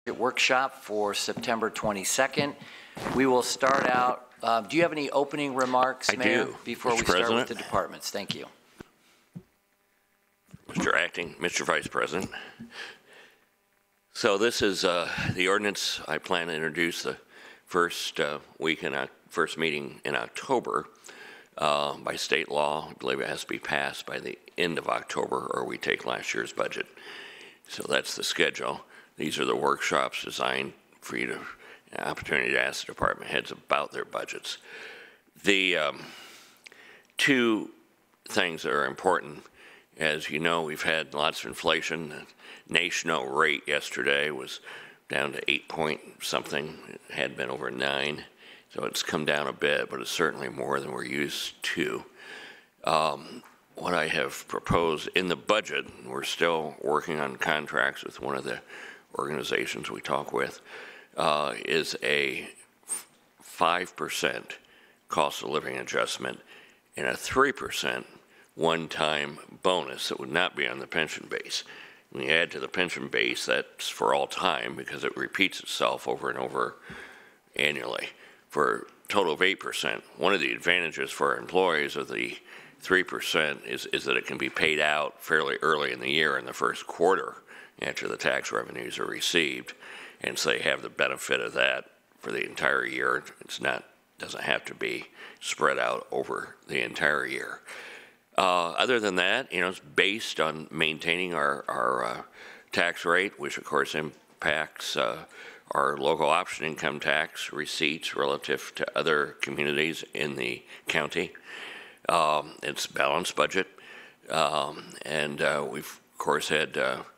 workshop for September 22nd. We will start out. Do you have any opening remarks, Mayor, before we start with the departments? Thank you. Mr. Vice President. So this is the ordinance I plan to introduce the first meeting in October. By state law, I believe it has to be passed by the end of October, or we take last year's budget. So that's the schedule. These are the workshops designed for you to an opportunity to ask the department heads about their budgets. The two things that are important, as you know, we've had lots of inflation. The national rate yesterday was down to 8 point something. It had been over 9. So it's come down a bit, but it's certainly more than we're used to. What I have proposed in the budget, we're still working on contracts with one of the organizations we talk with, is a 5% cost of living adjustment and a 3% one-time bonus that would not be on the pension base. When you add to the pension base, that's for all time because it repeats itself over and over annually. For a total of 8%, one of the advantages for our employees of the 3% is that it can be paid out fairly early in the year in the first quarter after the tax revenues are received, and so they have the benefit of that for the entire year. Doesn't have to be spread out over the entire year. Other than that, it's based on maintaining our tax rate, which of course impacts our local option income tax receipts relative to other communities in the county. It's a balanced budget, and we've of course had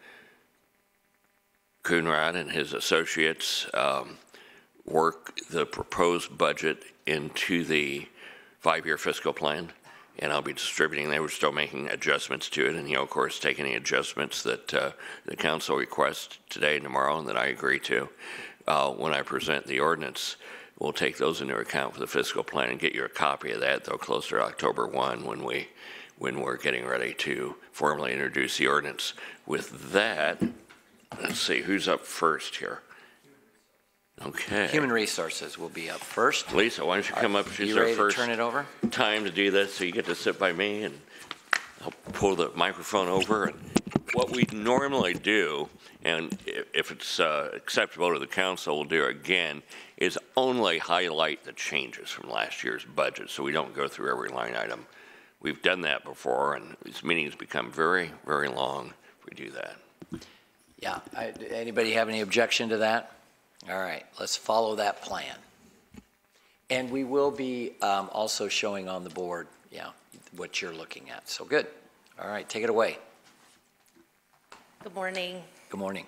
Coonrod and his associates work the proposed budget into the 5-year fiscal plan, and I'll be distributing that. We're still making adjustments to it, and he'll, of course, take any adjustments that the council requests today and tomorrow and that I agree to. When I present the ordinance, we'll take those into account for the fiscal plan and get you a copy of that, though, closer to October 1 when we're getting ready to formally introduce the ordinance. With that, let's see, who's up first here? Okay. Human Resources will be up first. Lisa, why don't you come up? She's our first turn it over? Time to do this, so you get to sit by me, and I'll pull the microphone over. And what we normally do, and if it's acceptable to the council, we'll do it again, is only highlight the changes from last year's budget, so we don't go through every line item. We've done that before, and these meetings become very, very long if we do that. Yeah. Anybody have any objection to that? All right. Let's follow that plan. And we will be also showing on the board, what you're looking at. So good. All right. Take it away. Good morning. Good morning.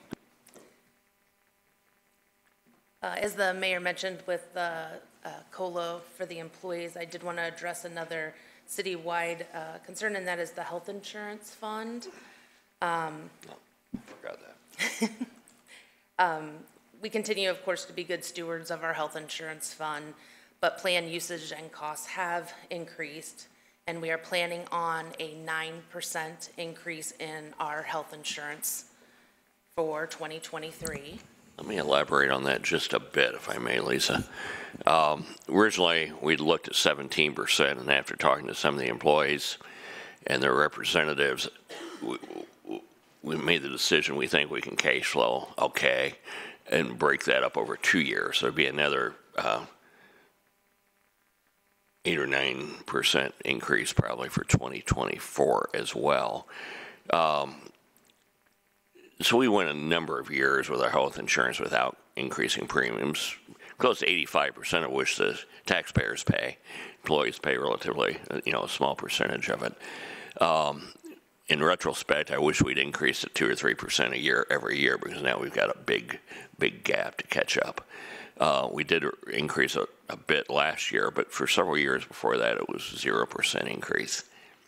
As the mayor mentioned with the COLA for the employees, I did want to address another citywide concern, and that is the health insurance fund. Forgot that. We continue, of course, to be good stewards of our health insurance fund, but plan usage and costs have increased, and we are planning on a 9% increase in our health insurance for 2023. Let me elaborate on that just a bit, if I may, Lisa. Originally, we'd looked at 17%, and after talking to some of the employees and their representatives, we made the decision we think we can cash flow okay and break that up over 2 years. So it'd be another 8 or 9% increase probably for 2024 as well. So we went a number of years with our health insurance without increasing premiums, close to 85% of which the taxpayers pay. Employees pay relatively, a small percentage of it. In retrospect, I wish we'd increased it 2 or 3% a year every year, because now we've got a big gap to catch up. We did increase a bit last year, but for several years before that, it was 0% increase.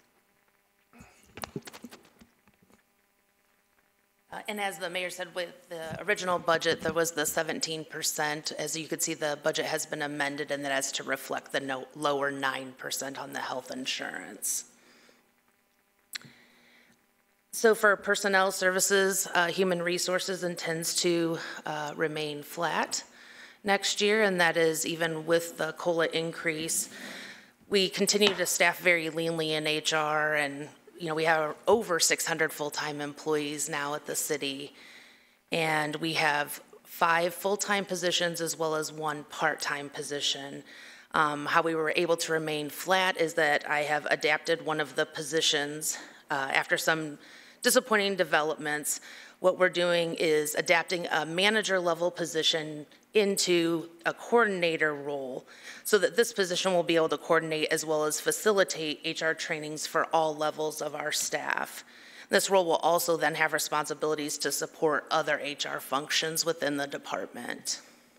And as the mayor said, with the original budget, there was the 17%. As you could see, the budget has been amended, and that has to reflect the lower 9% on the health insurance. So for personnel services, human resources intends to remain flat next year, and that is even with the COLA increase. We continue to staff very leanly in HR, and we have over 600 full-time employees now at the city, and we have 5 full-time positions as well as 1 part-time position. How we were able to remain flat is that I have adapted one of the positions after some disappointing developments. What we're doing is adapting a manager level position into a coordinator role so that this position will be able to coordinate as well as facilitate HR trainings for all levels of our staff. This role will also then have responsibilities to support other HR functions within the department.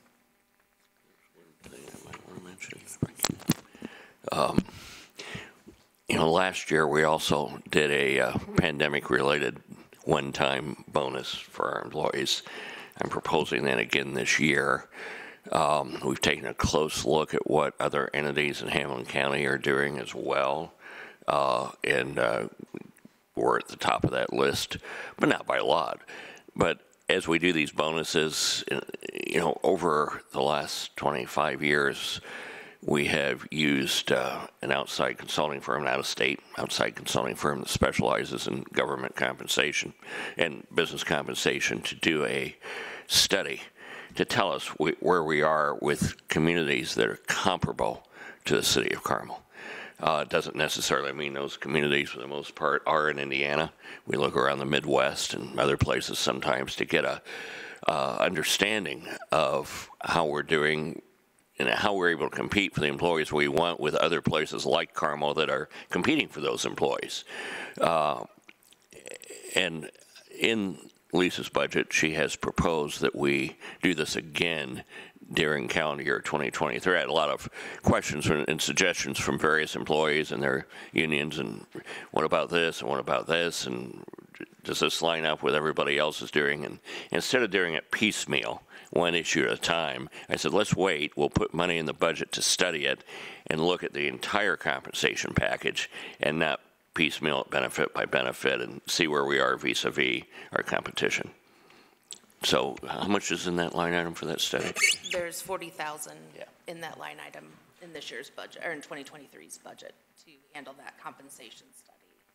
Last year we also did a pandemic-related one-time bonus for our employees. I'm proposing that again this year. We've taken a close look at what other entities in Hamilton County are doing as well, and we're at the top of that list, but not by a lot. But as we do these bonuses, over the last 25 years, we have used an outside consulting firm, out of state outside consulting firm that specializes in government compensation and business compensation to do a study to tell us where we are with communities that are comparable to the city of Carmel. It doesn't necessarily mean those communities, for the most part, are in Indiana. We look around the Midwest and other places sometimes to get a understanding of how we're doing and how we're able to compete for the employees we want with other places like Carmel that are competing for those employees. And in Lisa's budget, she has proposed that we do this again during calendar year 2023. I had a lot of questions and suggestions from various employees and their unions, and what about this, and what about this, and does this line up with everybody else is doing? And instead of doing it piecemeal, one issue at a time, I said, let's wait. We'll put money in the budget to study it and look at the entire compensation package and not piecemeal it benefit by benefit and see where we are vis-a-vis our competition. So how much is in that line item for that study? There's $40,000 in that line item in this year's budget, or in 2023's budget, to handle that compensation study.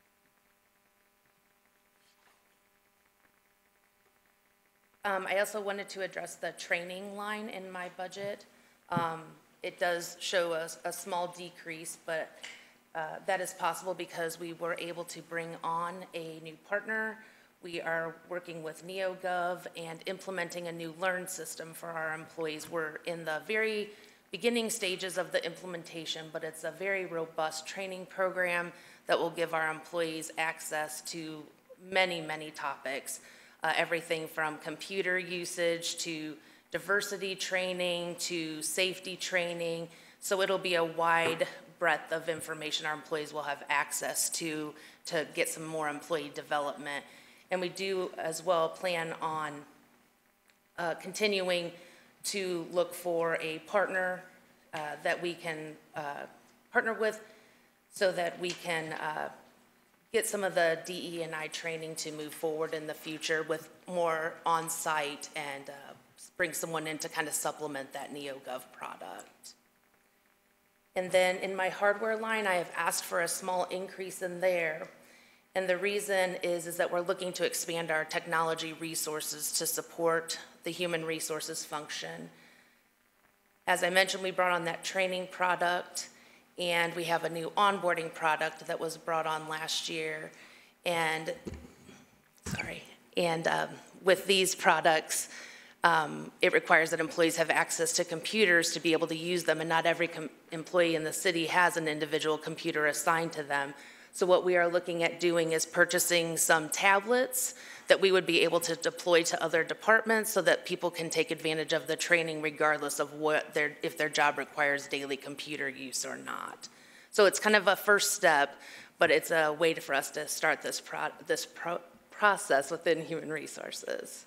I also wanted to address the training line in my budget. It does show a small decrease, but that is possible because we were able to bring on a new partner. We are working with NeoGov and implementing a new Learn system for our employees. We're in the very beginning stages of the implementation, but it's a very robust training program that will give our employees access to many, many topics. Everything from computer usage to diversity training to safety training. So it'll be a wide breadth of information our employees will have access to get some more employee development. And we do as well plan on continuing to look for a partner that we can partner with so that we can get some of the DE&I training to move forward in the future with more on-site and bring someone in to kind of supplement that NeoGov product. And then in my hardware line, I have asked for a small increase in there. And the reason is that we're looking to expand our technology resources to support the human resources function. As I mentioned, we brought on that training product, and we have a new onboarding product that was brought on last year. And, with these products, it requires that employees have access to computers to be able to use them, and not every employee in the city has an individual computer assigned to them. So what we are looking at doing is purchasing some tablets that we would be able to deploy to other departments so that people can take advantage of the training regardless of if their job requires daily computer use or not. So it's kind of a first step, but it's a way for us to start this process within human resources.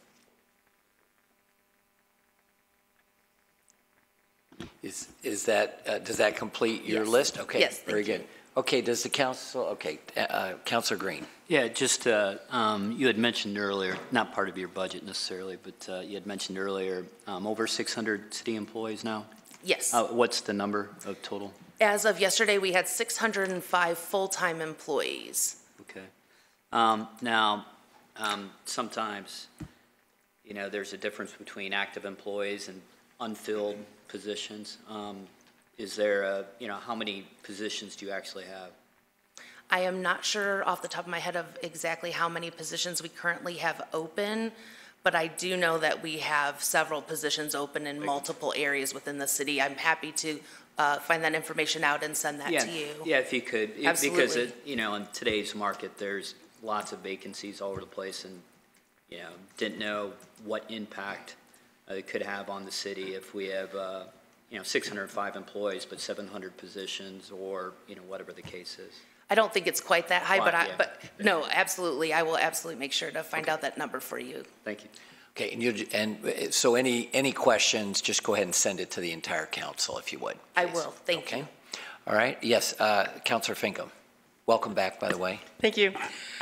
Is that, does that complete your list? Okay, Yes, very good. Okay, does the council, okay, Councilor Green. Yeah, just, you had mentioned earlier, not part of your budget necessarily, but you had mentioned earlier, over 600 city employees now. Yes. What's the number of total? As of yesterday, we had 605 full-time employees. Okay. Now, sometimes, you know, there's a difference between active employees and unfilled positions. Is there a, you know, how many positions do you actually have? I am not sure off the top of my head of exactly how many positions we currently have open, but I do know that we have several positions open in multiple areas within the city. I'm happy to find that information out and send that to you. Yeah, if you could. Absolutely. Because, you know, in today's market, there's lots of vacancies all over the place, and, you know, didn't know what impact it could have on the city if we have, you know, 605 employees, but 700 positions, or, you know, whatever the case is. I don't think it's quite that high, Well, yeah. but no, absolutely. I will absolutely make sure to find out that number for you. Thank you. Okay, and so any questions, just go ahead and send it to the entire council if you would. I please. will. Thank you. Okay. All right, yes, Councilor Finkham. Welcome back, by the way. Thank you.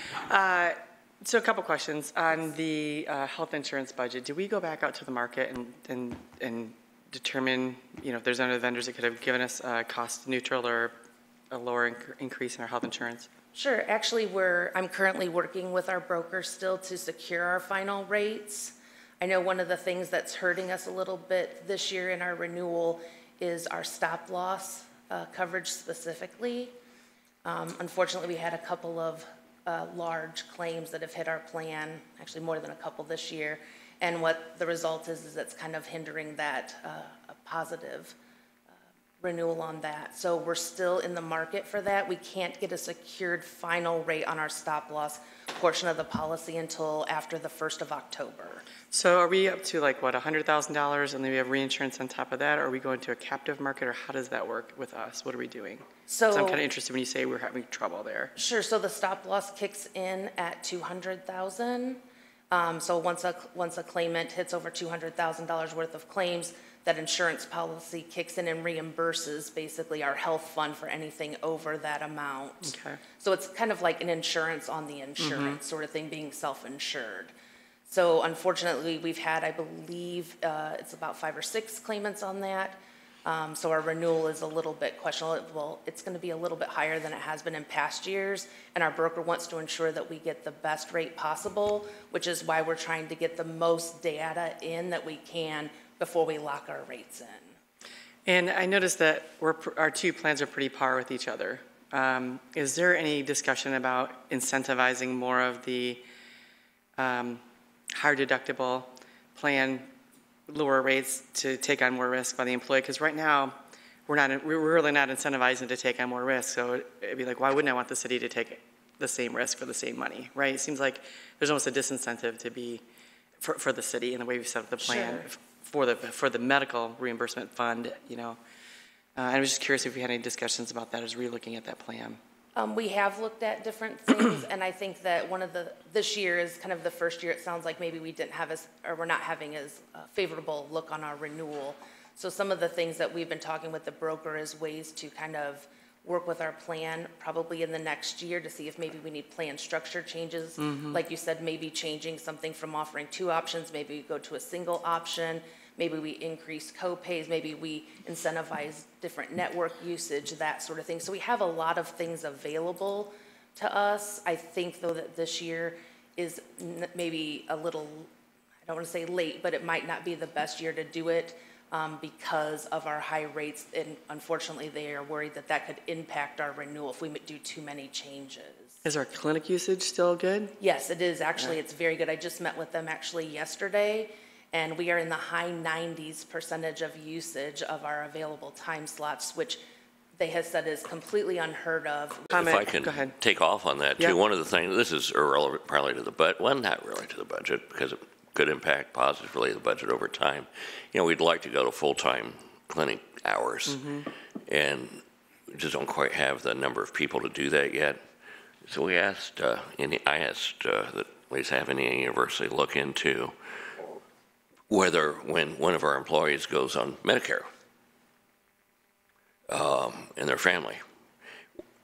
So a couple questions on the health insurance budget. Did we go back out to the market and determine, you know, if there's other vendors that could have given us a cost neutral or a lower increase in our health insurance? Sure. Actually, I'm currently working with our broker still to secure our final rates. I know one of the things that's hurting us a little bit this year in our renewal is our stop loss coverage specifically. Unfortunately, we had a couple of large claims that have hit our plan, actually more than a couple this year. And what the result is it's kind of hindering that a positive renewal on that. So we're still in the market for that. We can't get a secured final rate on our stop loss portion of the policy until after the 1st of October. So are we up to like, what, $100,000 and then we have reinsurance on top of that? Or are we going to a captive market, or how does that work with us? What are we doing? So I'm kind of interested when you say we're having trouble there. Sure. So the stop loss kicks in at $200,000. So once a claimant hits over $200,000 worth of claims, that insurance policy kicks in and reimburses basically our health fund for anything over that amount. Okay. So it's kind of like an insurance on the insurance sort of thing, being self-insured. So unfortunately, we've had, I believe, it's about 5 or 6 claimants on that. So our renewal is a little bit questionable. Well, it's going to be a little bit higher than it has been in past years, and our broker wants to ensure that we get the best rate possible, which is why we're trying to get the most data in that we can before we lock our rates in. And I noticed that our two plans are pretty par with each other. Is there any discussion about incentivizing more of the higher deductible plan, lower rates to take on more risk by the employee? Because right now, we're really not incentivizing to take on more risk. So it'd be like, why wouldn't I want the city to take the same risk for the same money, right? It seems like there's almost a disincentive to be for the city in the way we've set up the plan. Sure. For the medical reimbursement fund, you know. I was just curious if we had any discussions about that as we're looking at that plan. We have looked at different things, and I think that this year is kind of the first year it sounds like maybe we didn't have we're not having as favorable look on our renewal. So some of the things that we've been talking with the broker is ways to kind of work with our plan probably in the next year to see if maybe we need plan structure changes. Like you said, maybe changing something from offering 2 options, maybe we go to a single option, maybe we increase co-pays, maybe we incentivize different network usage, that sort of thing. So we have a lot of things available to us. I think though that this year is maybe a little, I don't want to say late, but it might not be the best year to do it. Because of our high rates, and unfortunately they are worried that that could impact our renewal if we do too many changes. Is our clinic usage still good? Yes, it is actually. It's very good. I just met with them actually yesterday, and we are in the high 90s% of usage of our available time slots, which they have said is completely unheard of. If I can Go ahead. take off on that too, Yeah. one of the things, this is irrelevant probably to the budget, well, not really to the budget, because it could impact positively the budget over time. You know, we'd like to go to full-time clinic hours, and we just don't quite have the number of people to do that yet. So we asked, I asked that Lisa Havana University look into whether when one of our employees goes on Medicare and their family,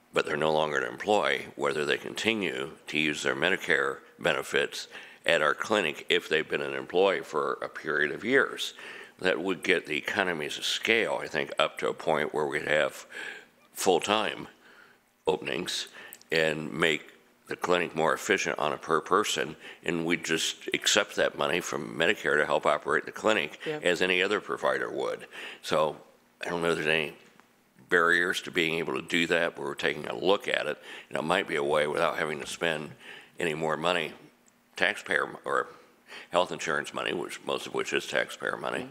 but they're no longer an employee, whether they continue to use their Medicare benefits at our clinic if they've been an employee for a period of years. That would get the economies of scale, I think, up to a point where we'd have full-time openings and make the clinic more efficient on a per person, and we just accept that money from Medicare to help operate the clinic as any other provider would. So I don't know if there's any barriers to being able to do that, but we're taking a look at it, and it might be a way without having to spend any more money, taxpayer or health insurance money, which most of which is taxpayer money,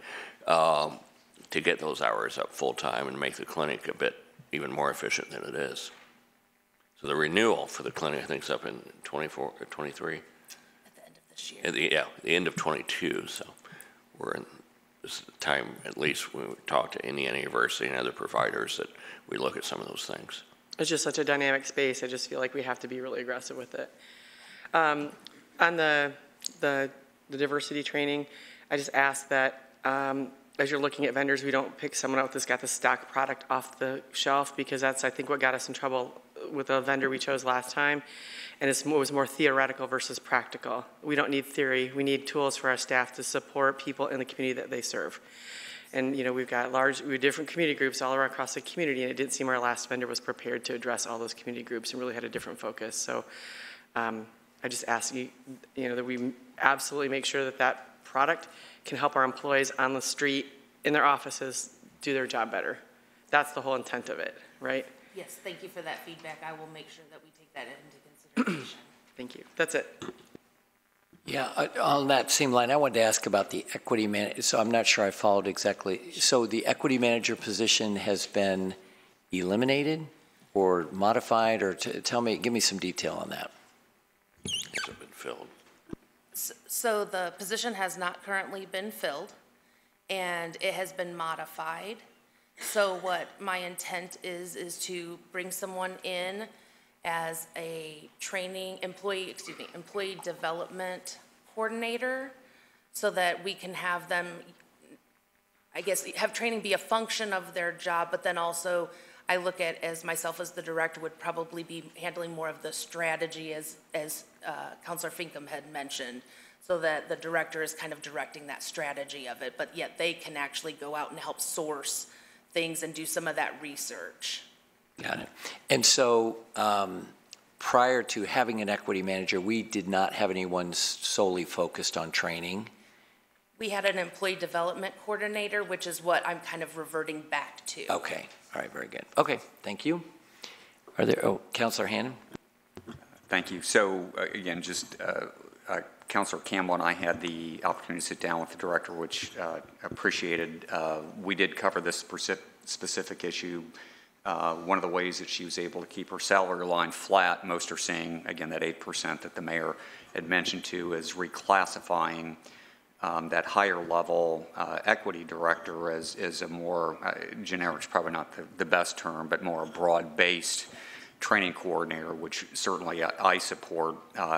to get those hours up full time and make the clinic a bit even more efficient than it is. So the renewal for the clinic, I think, is up in 24 or 23. At the end of this year. Yeah, the end of 22. So we're in this time, at least when we talk to Indiana University and other providers, that we look at some of those things. It's just such a dynamic space. I just feel like we have to be really aggressive with it. On the diversity training, I just ask that as you're looking at vendors, we don't pick someone out that's got the stock product off the shelf, because that's, I think, what got us in trouble with the vendor we chose last time. And it was more theoretical versus practical. We don't need theory. We need tools for our staff to support people in the community that they serve. And, you know, we have different community groups all around across the community, and it didn't seem our last vendor was prepared to address all those community groups and really had a different focus. So I just ask you, that we absolutely make sure that that product can help our employees on the street, in their offices, do their job better. That's the whole intent of it, right? Yes, thank you for that feedback. I will make sure that we take that into consideration. Thank you. That's it. Yeah, on that same line, I wanted to ask about the equity manager. So I'm not sure I followed exactly. So the equity manager position has been eliminated or modified, or give me some detail on that. Has it been filled? So the position has not currently been filled, and it has been modified. So what my intent is to bring someone in as a employee development coordinator, so that we can have them, I guess, have training be a function of their job, but then also I look at, as myself as the director, would probably be handling more of the strategy as Councilor Finkham had mentioned, so that the director is kind of directing that strategy of it, but yet they can actually go out and help source things and do some of that research. Got it. And so prior to having an equity manager, we did not have anyone solely focused on training. We had an employee development coordinator, which is what I'm kind of reverting back to. Okay. All right. Very good. Okay. Thank you. Councilor Hannan? Thank you. So again, just Councilor Campbell and I had the opportunity to sit down with the director, which appreciated. We did cover this specific issue. One of the ways that she was able to keep her salary line flat, most are saying, again, that 8% that the mayor had mentioned to, is reclassifying that higher level equity director as a more generic, probably not the best term, but more broad-based training coordinator, which certainly I support.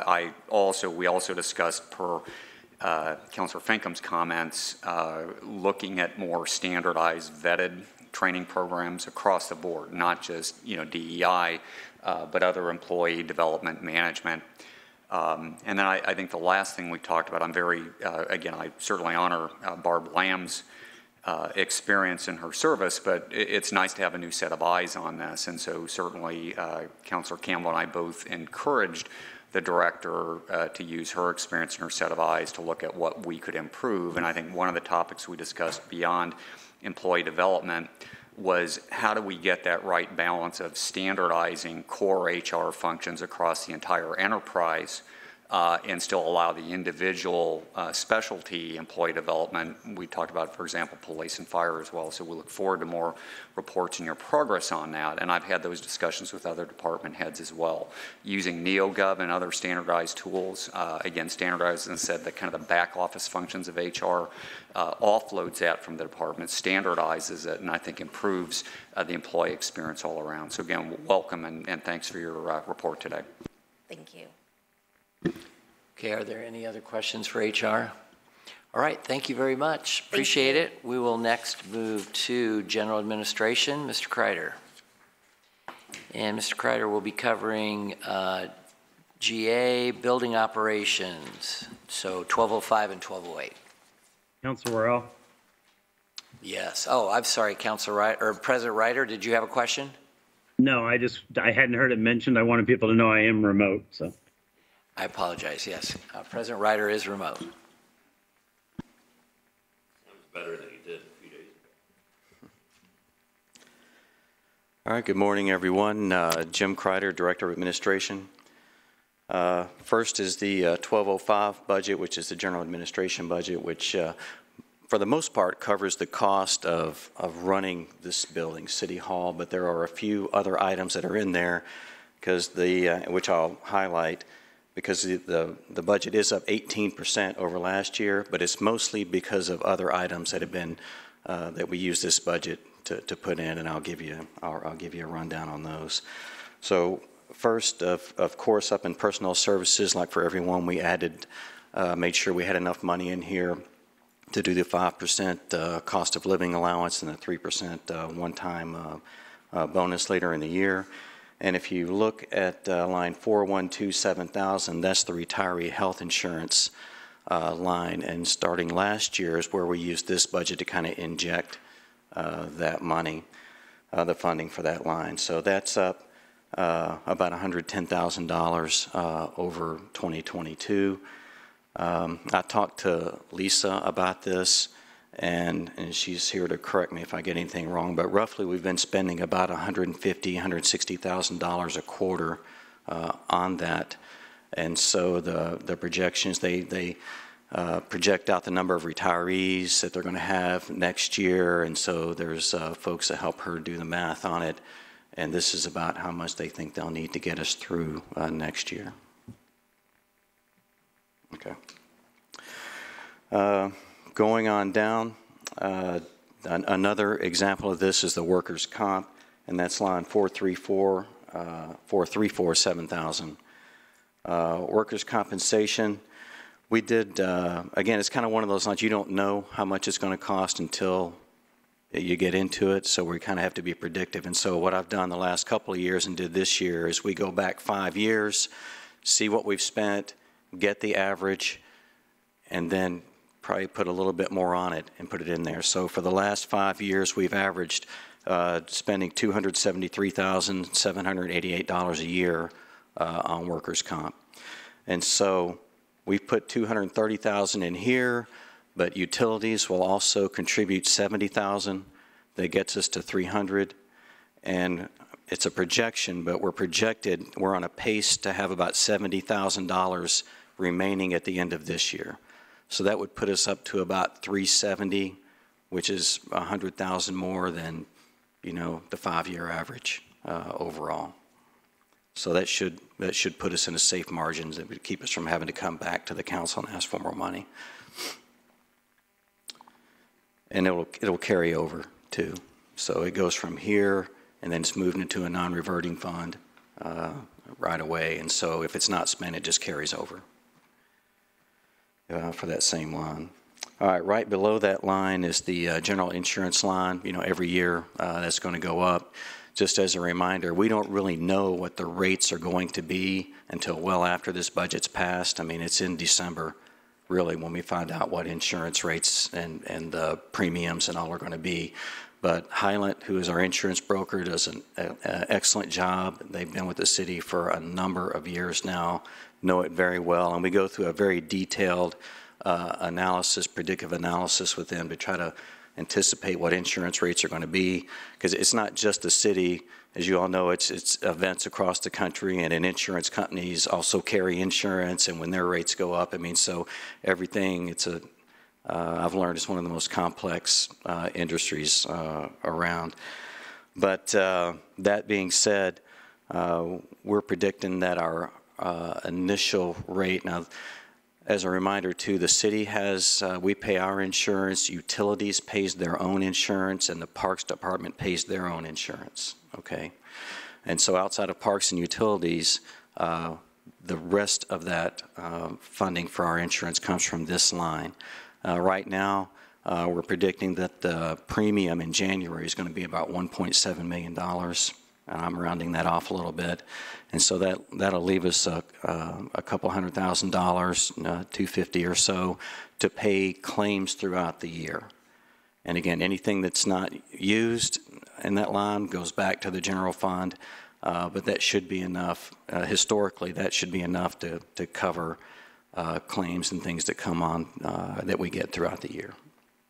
We also discussed, per Councilor Finkham's comments, looking at more standardized vetted training programs across the board, not just DEI, but other employee development management. And then I think the last thing we talked about, I'm very, again, I certainly honor Barb Lamb's experience in her service, but it's nice to have a new set of eyes on this. And so certainly Councilor Campbell and I both encouraged the director to use her experience and her set of eyes to look at what we could improve. And I think one of the topics we discussed beyond employee development was, how do we get that right balance of standardizing core HR functions across the entire enterprise and still allow the individual specialty employee development. We talked about, for example, police and fire as well, so we look forward to more reports and your progress on that. And I've had those discussions with other department heads as well. Using NeoGov and other standardized tools, again, standardized, and said that kind of the back office functions of HR offloads that from the department, standardizes it, and I think improves the employee experience all around. So again, welcome and thanks for your report today. Thank you. Okay, are there any other questions for HR? All right, thank you very much. Appreciate it. We will next move to General Administration. Mr. Kreider. And Mr. Kreider will be covering GA, building operations, so 1205 and 1208. Council Royale? Yes. Oh, I'm sorry, Council Ryder, or President Ryder, did you have a question? No, I hadn't heard it mentioned. I wanted people to know I am remote, so. I apologize, yes. President Ryder is remote. Sounds better than he did a few days ago. All right, good morning, everyone. Jim Kreider, Director of Administration. First is the 1205 budget, which is the general administration budget, which for the most part covers the cost of running this building, City Hall, but there are a few other items that are in there because which I'll highlight, because the budget is up 18% over last year, but it's mostly because of other items that have been that we use this budget to put in, and I'll give you a rundown on those. So first, of course, up in personnel services, like for everyone, we made sure we had enough money in here to do the 5% cost of living allowance and the 3% one-time bonus later in the year. And if you look at line 4127,000, that's the retiree health insurance line. And starting last year is where we used this budget to kind of inject that money, the funding for that line. So that's up about $110,000 over 2022. I talked to Lisa about this, and she's here to correct me if I get anything wrong, but roughly we've been spending about $150,000, $160,000 a quarter on that. And so the projections, they project out the number of retirees that they're going to have next year, and so there's folks that help her do the math on it, and this is about how much they think they'll need to get us through next year. Okay. Going on down, another example of this is the workers' comp, and that's line 434,7,000. Workers' compensation, we did, again, it's kind of one of those lines, you don't know how much it's going to cost until you get into it, so we kind of have to be predictive. And so what I've done the last couple of years and did this year is we go back 5 years, see what we've spent, get the average, and then probably put a little bit more on it and put it in there. So for the last 5 years, we've averaged spending $273,788 a year on workers' comp. And so we've put $230,000 in here, but utilities will also contribute $70,000. That gets us to $300,000. And it's a projection, but we're on a pace to have about $70,000 remaining at the end of this year. So that would put us up to about $370,000, which is $100,000 more than, the 5-year average overall. So that should put us in a safe margins that would keep us from having to come back to the council and ask for more money. And it'll carry over too. So it goes from here, and then it's moved into a non-reverting fund right away. And so if it's not spent, it just carries over for that same line. All right, right below that line is the general insurance line. Every year that's going to go up. Just as a reminder, we don't really know what the rates are going to be until well after this budget's passed. I mean, it's in December, really, when we find out what insurance rates and the premiums and all are going to be. But Hylant, who is our insurance broker, does an excellent job. They've been with the city for a number of years now, know it very well, and we go through a very detailed analysis, predictive analysis with them to try to anticipate what insurance rates are going to be, because it's not just the city. As you all know, it's events across the country, and insurance companies also carry insurance, and when their rates go up, so everything, I've learned it's one of the most complex industries around. But that being said, we're predicting that our initial rate, now as a reminder too, the city we pay our insurance, utilities pays their own insurance, and the Parks Department pays their own insurance, okay? And so outside of parks and utilities, the rest of that funding for our insurance comes from this line. Right now, we're predicting that the premium in January is going to be about $1.7 million. and I'm rounding that off a little bit. And so that'll leave us a couple $100,000, $250 or so, to pay claims throughout the year. And again, anything that's not used in that line goes back to the general fund, but that should be enough. Historically, that should be enough to cover claims and things that come on that we get throughout the year.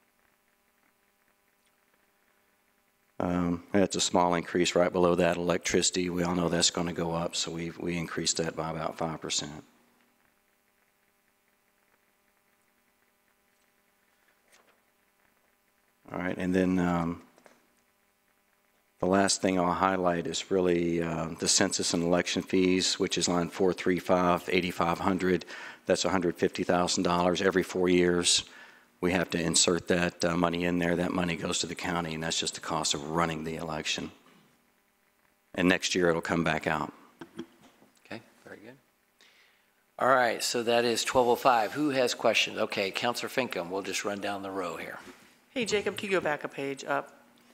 That's a small increase. Right below that, electricity, we all know that's going to go up, so we increased that by about 5%. All right, and then the last thing I'll highlight is really the census and election fees, which is line 435, 8,500. That's $150,000 every 4 years. We have to insert that money in there. That money goes to the county, and that's just the cost of running the election. And next year, it'll come back out. Okay, very good. All right, so that is 12:05. Who has questions? Okay, Councilor Finkham, we'll just run down the row here. Hey, Jacob, can you go back a page up?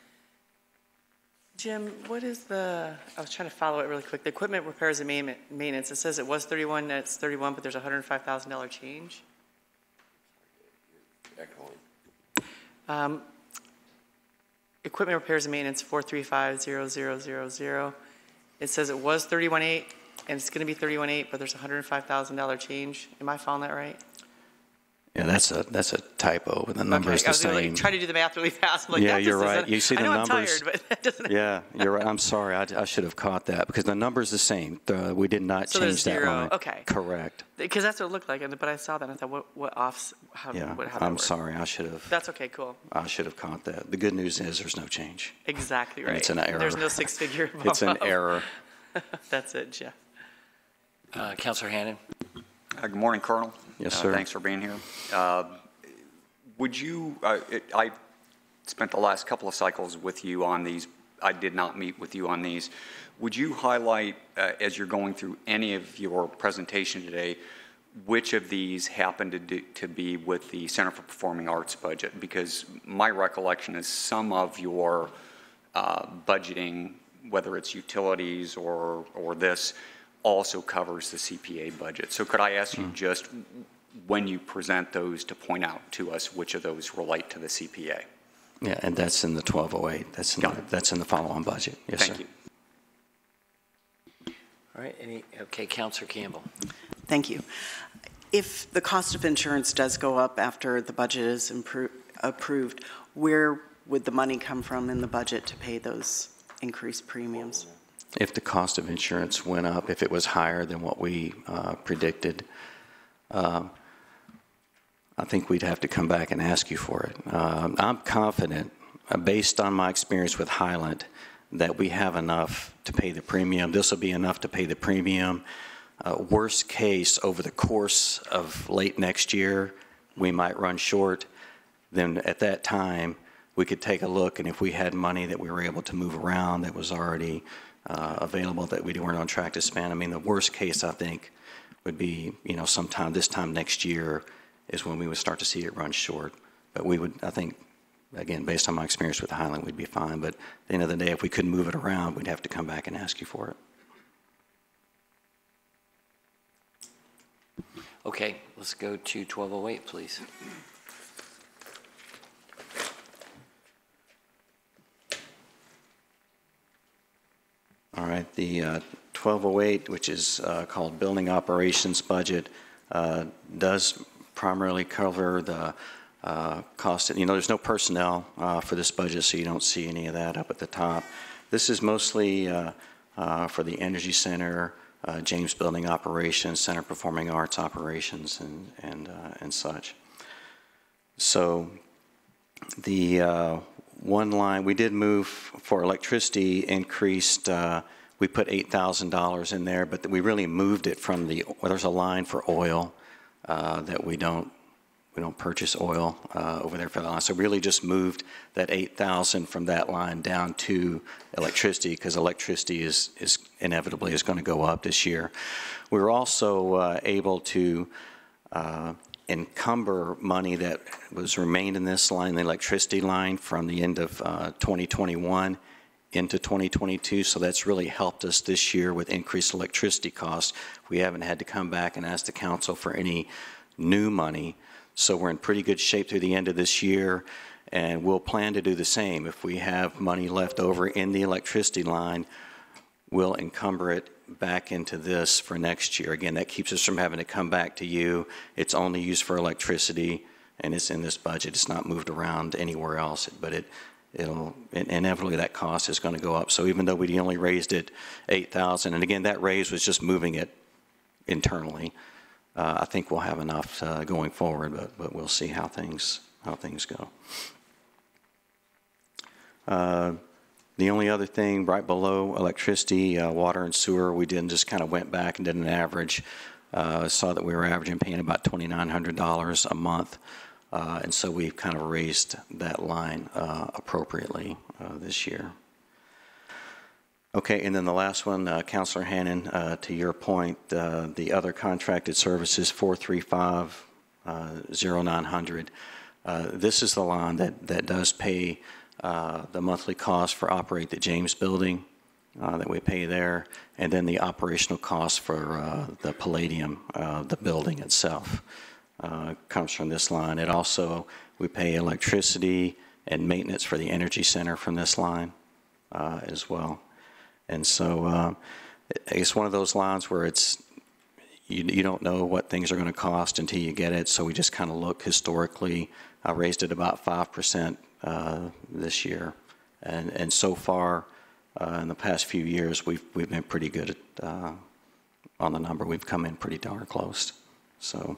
Jim, what is I was trying to follow it really quick. The equipment repairs and maintenance, it says it was 31, and it's 31, but there's a $105,000 change. Equipment repairs and maintenance 435-0000. It says it was 31.8 and it's going to be 31.8, but there's a $105,000 change. Am I following that right? Yeah, that's a typo, but the number is the same. I was going to try to do the math really fast. I'm like, yeah, you're right. You see the numbers. I'm tired, but that doesn't. Yeah, you're right. I'm sorry. I should have caught that because the number is the same. We did not change that line. Okay. Correct. Because that's what it looked like, but I saw that and I thought, what offs? How I'm sorry. I should have. That's okay. Cool. I should have caught that. The good news is there's no change. Exactly right. And it's an error. There's no six-figure. It's an error. That's it, Jeff. Councilor Hannan. Good morning, Colonel. Yes, sir. Thanks for being here. Would you, I spent the last couple of cycles with you on these. I did not meet with you on these. Would you highlight, as you're going through any of your presentation today, which of these happen to be with the Center for Performing Arts budget? Because my recollection is some of your budgeting, whether it's utilities or this, also covers the CPA budget. So could I ask you just when you present those to point out to us which of those relate to the CPA? Yeah, and that's in the 1208. That's in the follow-on budget. Yes, sir. Thank you. All right, okay, Councilor Campbell. Thank you. If the cost of insurance does go up after the budget is approved, where would the money come from in the budget to pay those increased premiums? If the cost of insurance went up, if it was higher than what we predicted, I think we'd have to come back and ask you for it. I'm confident, based on my experience with Highland, that we have enough to pay the premium. This will be enough to pay the premium. Worst case, over the course of late next year, we might run short. Then at that time, we could take a look, and if we had money that we were able to move around that was already available that we weren't on track to spend, I mean, the worst case, I think, would be, sometime this time next year is when we would start to see it run short. But we would, I think, again, based on my experience with Highland, we'd be fine. But at the end of the day, if we couldn't move it around, we'd have to come back and ask you for it. Okay, let's go to 1208, please. All right, the 1208, which is called Building Operations Budget, does primarily cover the cost. There's no personnel for this budget, so you don't see any of that up at the top. This is mostly for the Energy Center, James Building Operations, Center Performing Arts Operations, and such. So the one line, we did move for electricity, increased, we put $8,000 in there, but we really moved it from there's a line for oil that we don't purchase oil over there for the line. So really just moved that $8,000 from that line down to electricity, because electricity is inevitably going to go up this year. We were also able to encumber money that was remained in this line, the electricity line, from the end of 2021 into 2022, so that's really helped us this year with increased electricity costs. We haven't had to come back and ask the council for any new money, so we're in pretty good shape through the end of this year, and we'll plan to do the same. If we have money left over in the electricity line, we'll encumber it back into this for next year. Again, that keeps us from having to come back to you. It's only used for electricity, and it's in this budget. It's not moved around anywhere else, but it'll inevitably that cost is going to go up. So even though we only raised it $8,000, and again, that raise was just moving it internally, I think we'll have enough going forward, but we'll see how things go. The only other thing right below electricity, water and sewer, we just kind of went back and did an average. Saw that we were averaging paying about $2,900 a month. And so we've kind of raised that line appropriately this year. Okay, and then the last one, Councilor Hannon, to your point, the other contracted services, 435-0900. This is the line that does pay the monthly cost for operate the James building that we pay there, and then the operational cost for the Palladium, the building itself. Comes from this line. It also, we pay electricity and maintenance for the energy center from this line as well. And so it's one of those lines where it's, you don't know what things are going to cost until you get it. So we just kind of look historically. I raised it about 5% this year. And so far in the past few years, we've been pretty good at, on the number. We've come in pretty darn close. So.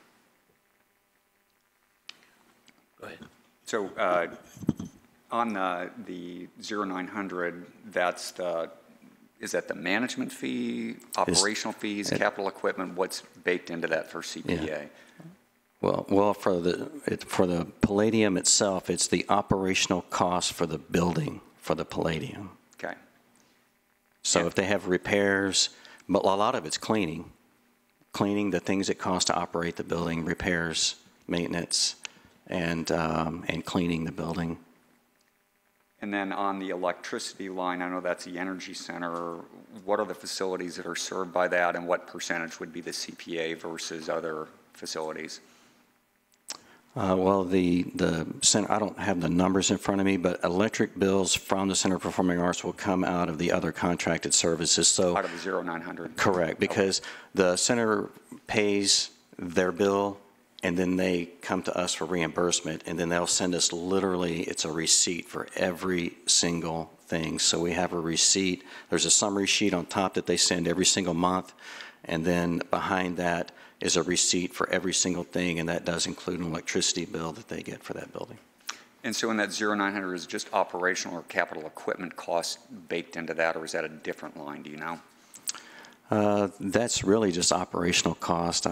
Go ahead. So on the 0900, is that the management fee, operational fees, capital equipment? What's baked into that for CPA? Yeah. Well, for the Palladium itself, it's the operational cost for the building for the Palladium. Okay. So Yeah. if they have repairs, but a lot of it's cleaning, the things it costs to operate the building, repairs, maintenance, and cleaning the building. And then on the electricity line, I know that's the energy center. What are the facilities that are served by that, and what percentage would be the CPA versus other facilities? Well, the center, I don't have the numbers in front of me, but electric bills from the Center for Performing Arts will come out of the other contracted services. So out of the 0900? Correct, because the center pays their bill, and then they come to us for reimbursement, and then they'll send us literally, it's a receipt for every single thing. So we have a receipt. There's a summary sheet on top that they send every single month, and then behind that is a receipt for every single thing, and that does include an electricity bill that they get for that building. And so in that 0900 is just operational or capital equipment costs baked into that, or is that a different line? Do you know? That's really just operational cost.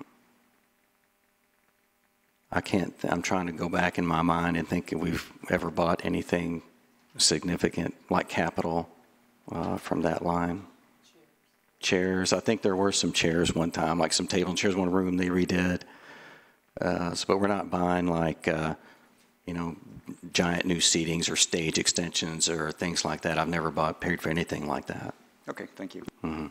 I'm trying to go back in my mind and think if we've ever bought anything significant like capital from that line. Chairs. I think there were some chairs one time, like some table and chairs, one room they redid. But we're not buying like, giant new seatings or stage extensions or things like that. I've never paid for anything like that. Okay, thank you. Mm-hmm.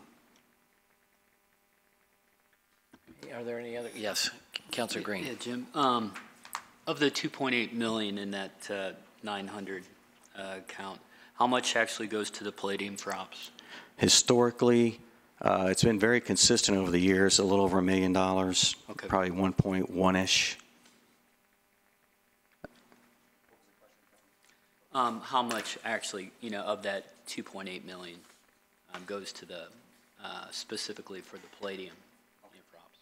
Are there any other? Yes, Councilor Green. Yeah, Jim. Of the 2.8 million in that 900 count, how much actually goes to the Palladium for ops? Historically, it's been very consistent over the years, a little over $1 million, Okay. probably 1.1-ish. How much actually, of that 2.8 million goes to the, specifically for the Palladium for ops?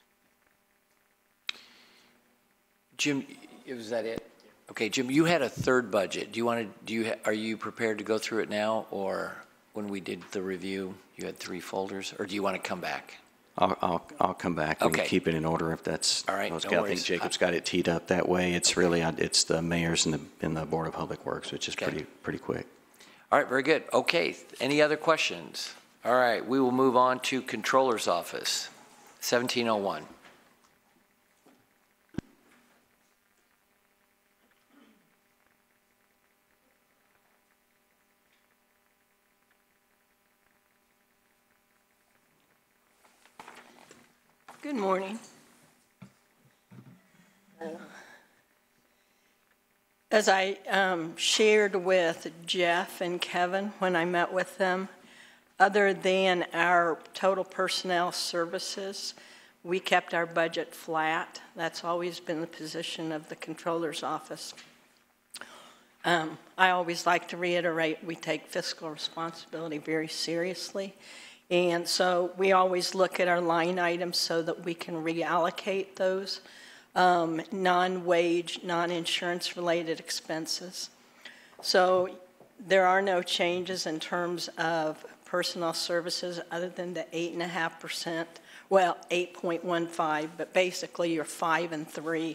Jim, was that it? Okay, Jim, you had a third budget. Are you prepared to go through it now, or when we did the review, you had 3 folders, or do you want to come back? I'll come back and Okay. keep it in order if that's. All right, I no think worries. Jacob's got it teed up that way. It's really, it's the mayor's and the Board of Public Works, which is Okay. pretty quick. All right, very good. Okay, any other questions? All right, we will move on to Controller's Office, 1701. Good morning. As I shared with Jeff and Kevin when I met with them, other than our total personnel services, we kept our budget flat. That's always been the position of the Comptroller's office. I always like to reiterate, we take fiscal responsibility very seriously. And so we always look at our line items so that we can reallocate those non-wage, non-insurance related expenses. So there are no changes in terms of personnel services other than the 8.5%, well, 8.15, but basically your 5 and 3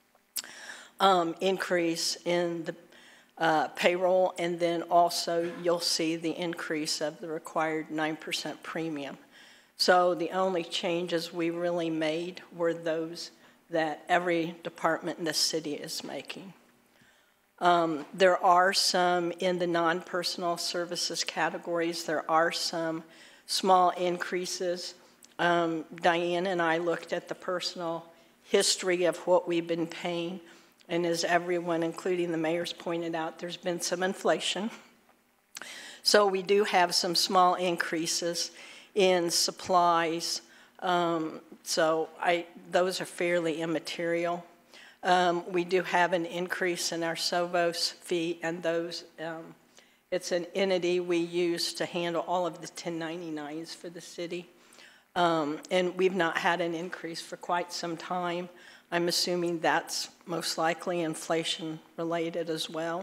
increase in the payroll, and then also you'll see the increase of the required 9% premium. So the only changes we really made were those that every department in the city is making. There are some in the non-personal services categories, there are some small increases. Diane and I looked at the personal history of what we've been paying, and as everyone, including the mayor's, pointed out, there's been some inflation. So we do have some small increases in supplies. Those are fairly immaterial. We do have an increase in our SOVOS fee, and those, it's an entity we use to handle all of the 1099s for the city. And we've not had an increase for quite some time. I'm assuming that's most likely inflation related as well.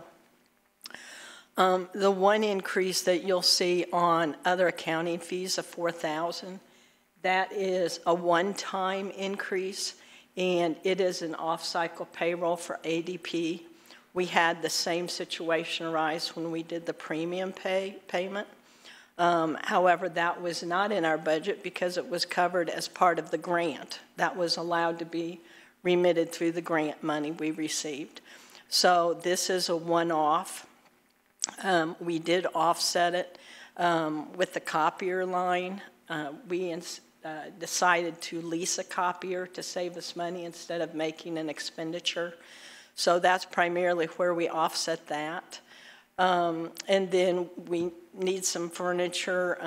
The one increase that you'll see on other accounting fees of $4,000, that is a one-time increase, and it is an off-cycle payroll for ADP. We had the same situation arise when we did the premium payment. However, that was not in our budget because it was covered as part of the grant. That was allowed to be remitted through the grant money we received. So this is a one-off. We did offset it with the copier line. We decided to lease a copier to save us money instead of making an expenditure. So that's primarily where we offset that. And then we need some furniture.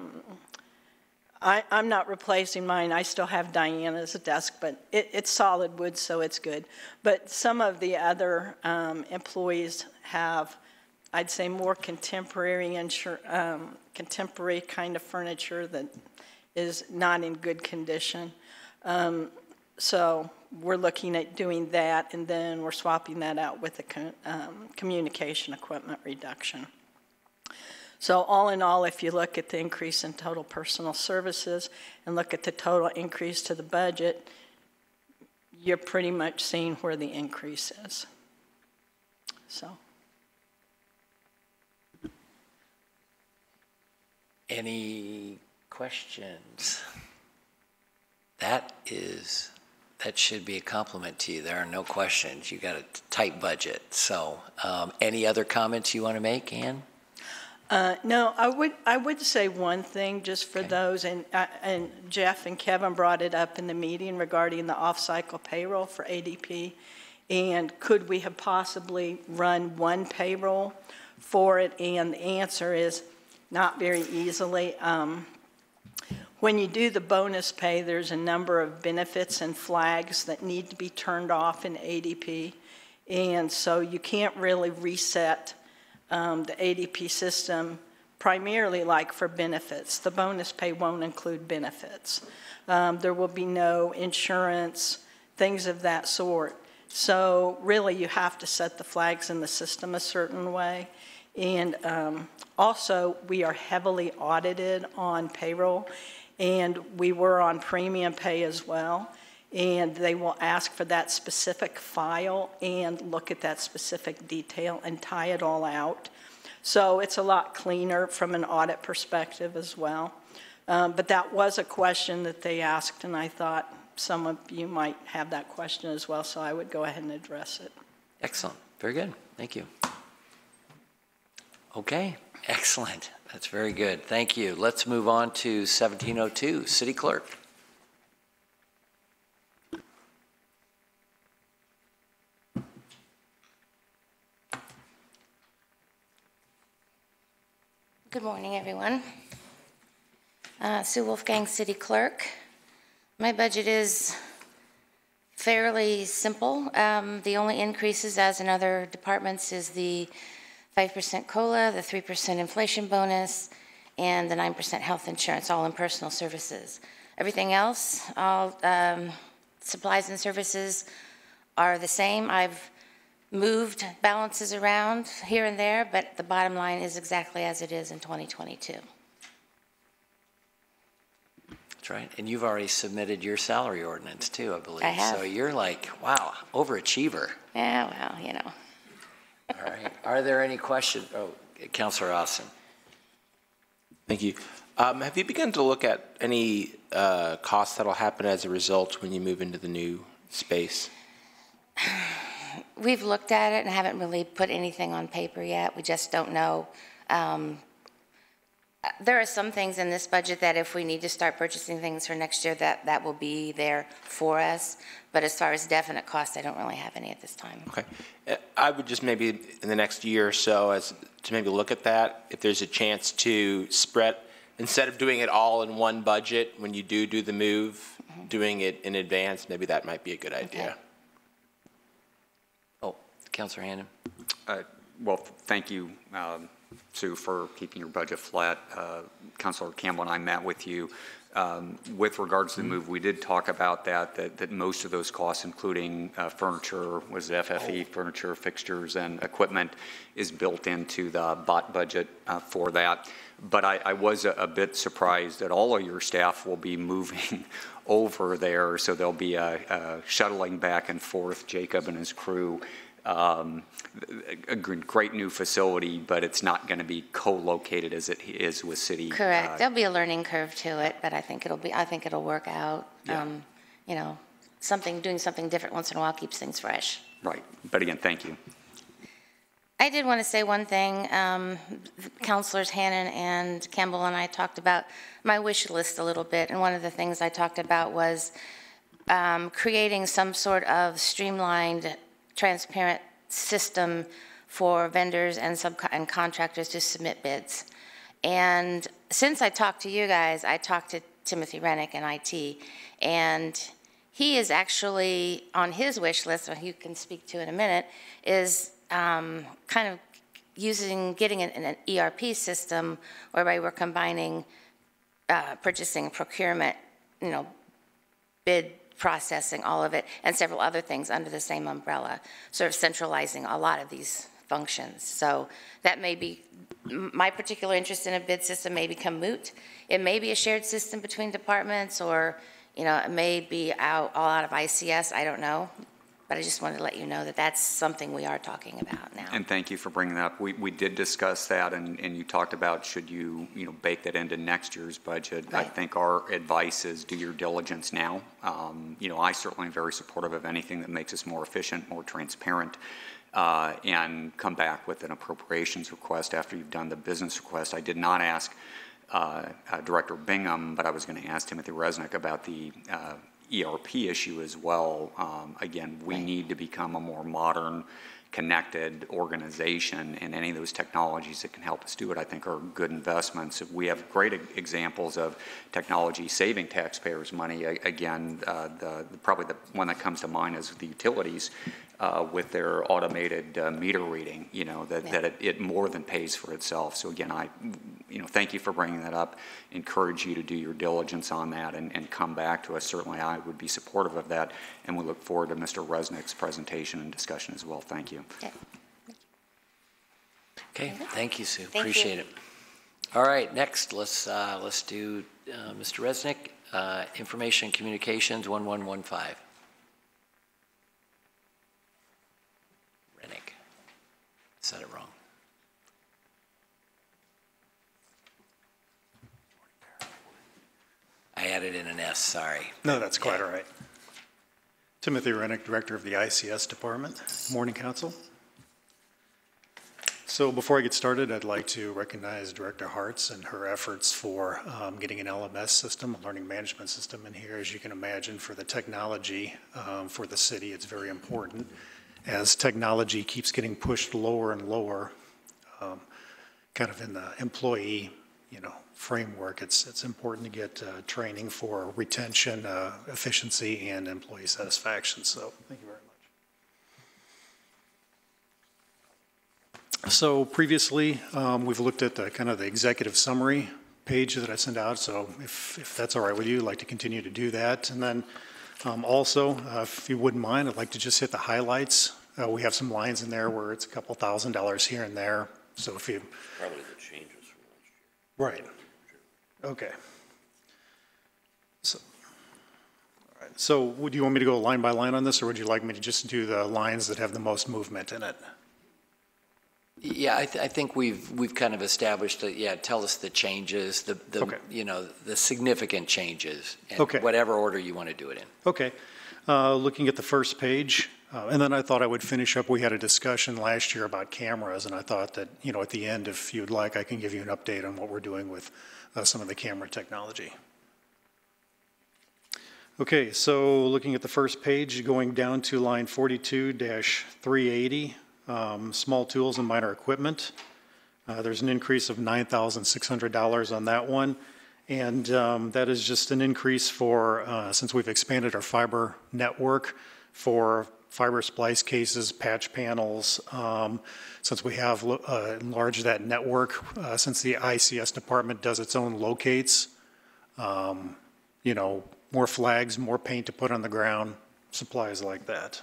I'm not replacing mine. I still have Diana's desk, but it's solid wood, so it's good. But some of the other employees have, I'd say, more contemporary kind of furniture that is not in good condition. So we're looking at doing that, and then we're swapping that out with the communication equipment reduction. So all in all, if you look at the increase in total personal services and look at the total increase to the budget, you're pretty much seeing where the increase is. So. Any questions? That should be a compliment to you. There are no questions. You got a tight budget. So any other comments you want to make, Ann? No, I would say one thing just for those, and Jeff and Kevin brought it up in the meeting regarding the off-cycle payroll for ADP, and could we have possibly run one payroll for it? And the answer is not very easily. When you do the bonus pay, there's a number of benefits and flags that need to be turned off in ADP, and so you can't really reset the ADP system primarily like for benefits. The bonus pay won't include benefits. There will be no insurance, things of that sort. So really you have to set the flags in the system a certain way. And also we are heavily audited on payroll, and we were on premium pay as well. And they will ask for that specific file and look at that specific detail and tie it all out. So it's a lot cleaner from an audit perspective as well. But that was a question that they asked, and I thought some of you might have that question as well, so I would go ahead and address it. Excellent. Very good. Thank you. Okay. Excellent. That's very good. Thank you. Let's move on to 1702, City Clerk. Good morning, everyone. Sue Wolfgang, City Clerk. My budget is fairly simple. The only increases, as in other departments, is the 5% COLA, the 3% inflation bonus, and the 9% health insurance, all in personal services. Everything else, all supplies and services are the same. I've moved balances around here and there, but the bottom line is exactly as it is in 2022. That's right. And you've already submitted your salary ordinance too, I believe. I have. So you're like, wow, overachiever. Yeah, well, you know. All right. Are there any questions? Oh, Councilor Austin. Thank you. Have you begun to look at any costs that'll happen as a result when you move into the new space? We've looked at it and haven't really put anything on paper yet. We just don't know. There are some things in this budget that if we need to start purchasing things for next year, that will be there for us. But as far as definite costs, I don't really have any at this time. Okay. I would just maybe in the next year or so to maybe look at that, if there's a chance to spread, instead of doing it all in one budget, when you do the move, doing it in advance, maybe that might be a good idea. Okay. Oh, Councilor Hannan. Well, thank you, Sue, for keeping your budget flat. Councilor Campbell and I met with you. With regards to the move, we did talk about that most of those costs, including furniture, was FFE, furniture, fixtures, and equipment, is built into the bot budget for that. But I was a bit surprised that all of your staff will be moving over there, so there'll be a shuttling back and forth, Jacob and his crew. A great new facility, but it's not going to be co-located as it is with city. Correct. There'll be a learning curve to it, but I think it'll work out. Yeah. You know, doing something different once in a while keeps things fresh. Right. But again, thank you. I did want to say one thing. Councilors Hannan and Campbell and I talked about my wish list a little bit, and one of the things I talked about was creating some sort of streamlined, transparent system for vendors and contractors to submit bids. And since I talked to you guys, I talked to Timothy Rennick in IT, and he is actually on his wish list, which you can speak to in a minute, is kind of getting an ERP system whereby we're combining purchasing, procurement, bid processing, all of it, and several other things under the same umbrella, sort of centralizing a lot of these functions. So that may be, my particular interest in a bid system may become moot. It may be a shared system between departments, or it may be all out of ICS, I don't know. But I just wanted to let you know that that's something we are talking about now. And thank you for bringing that up. We did discuss that, and you talked about should you bake that into next year's budget. Right. I think our advice is do your diligence now. I certainly am very supportive of anything that makes us more efficient, more transparent, and come back with an appropriations request after you've done the business request. I did not ask Director Bingham, but I was going to ask Timothy Resnick about the ERP issue as well. Again, we need to become a more modern, connected organization, and any of those technologies that can help us do it, I think, are good investments. We have great examples of technology saving taxpayers money. Again, probably the one that comes to mind is the utilities with their automated meter reading, that it more than pays for itself. So again, thank you for bringing that up. Encourage you to do your diligence on that and come back to us. Certainly I would be supportive of that, and we look forward to Mr. Resnick's presentation and discussion as well. Thank you. Okay, thank you, Sue. Thank Appreciate you. it. All right, next, let's do Mr. Resnick, Information Communications 1115. Rennick. Said it wrong. I added in an S, sorry. No, that's quite all right. Timothy Rennick, Director of the ICS Department. Morning, Council. So before I get started, I'd like to recognize Director Hartz and her efforts for getting an LMS system, a learning management system in here. As you can imagine, for the technology for the city, it's very important. As technology keeps getting pushed lower and lower, kind of in the employee, framework, it's important to get training for retention, efficiency, and employee satisfaction. So thank you very much. So previously, we've looked at the kind of the executive summary page that I sent out. So if that's all right with you, I'd like to continue to do that. And then also, if you wouldn't mind, I'd like to just hit the highlights. We have some lines in there where it's a couple $1,000s here and there. So if you... Probably the changes from last year. Right. Okay. So, all right. So would you want me to go line by line on this, or would you like me to just do the lines that have the most movement in it? Yeah, I think we've kind of established that. Yeah, tell us the changes, the Okay. The significant changes, and Okay. whatever order you want to do it in. Okay. Looking at the first page, and then I thought I would finish up. We had a discussion last year about cameras, and I thought that, at the end, if you'd like, I can give you an update on what we're doing with some of the camera technology. Okay, so looking at the first page, going down to line 42-380, small tools and minor equipment. There's an increase of $9,600 on that one. And that is just an increase for, since we've expanded our fiber network for fiber splice cases, patch panels, since we have enlarged that network, since the ICS department does its own locates, more flags, more paint to put on the ground, supplies like that.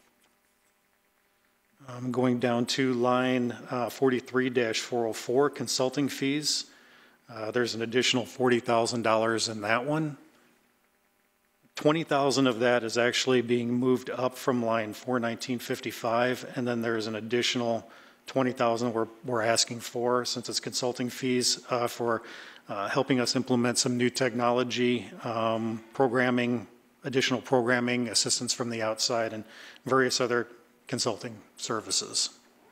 Going down to line 43-404, consulting fees. There's an additional $40,000 in that one. $20,000 of that is actually being moved up from line 41955, and then there's an additional $20,000 we're asking for, since it's consulting fees, for helping us implement some new technology, programming, additional programming, assistance from the outside, and various other consulting services.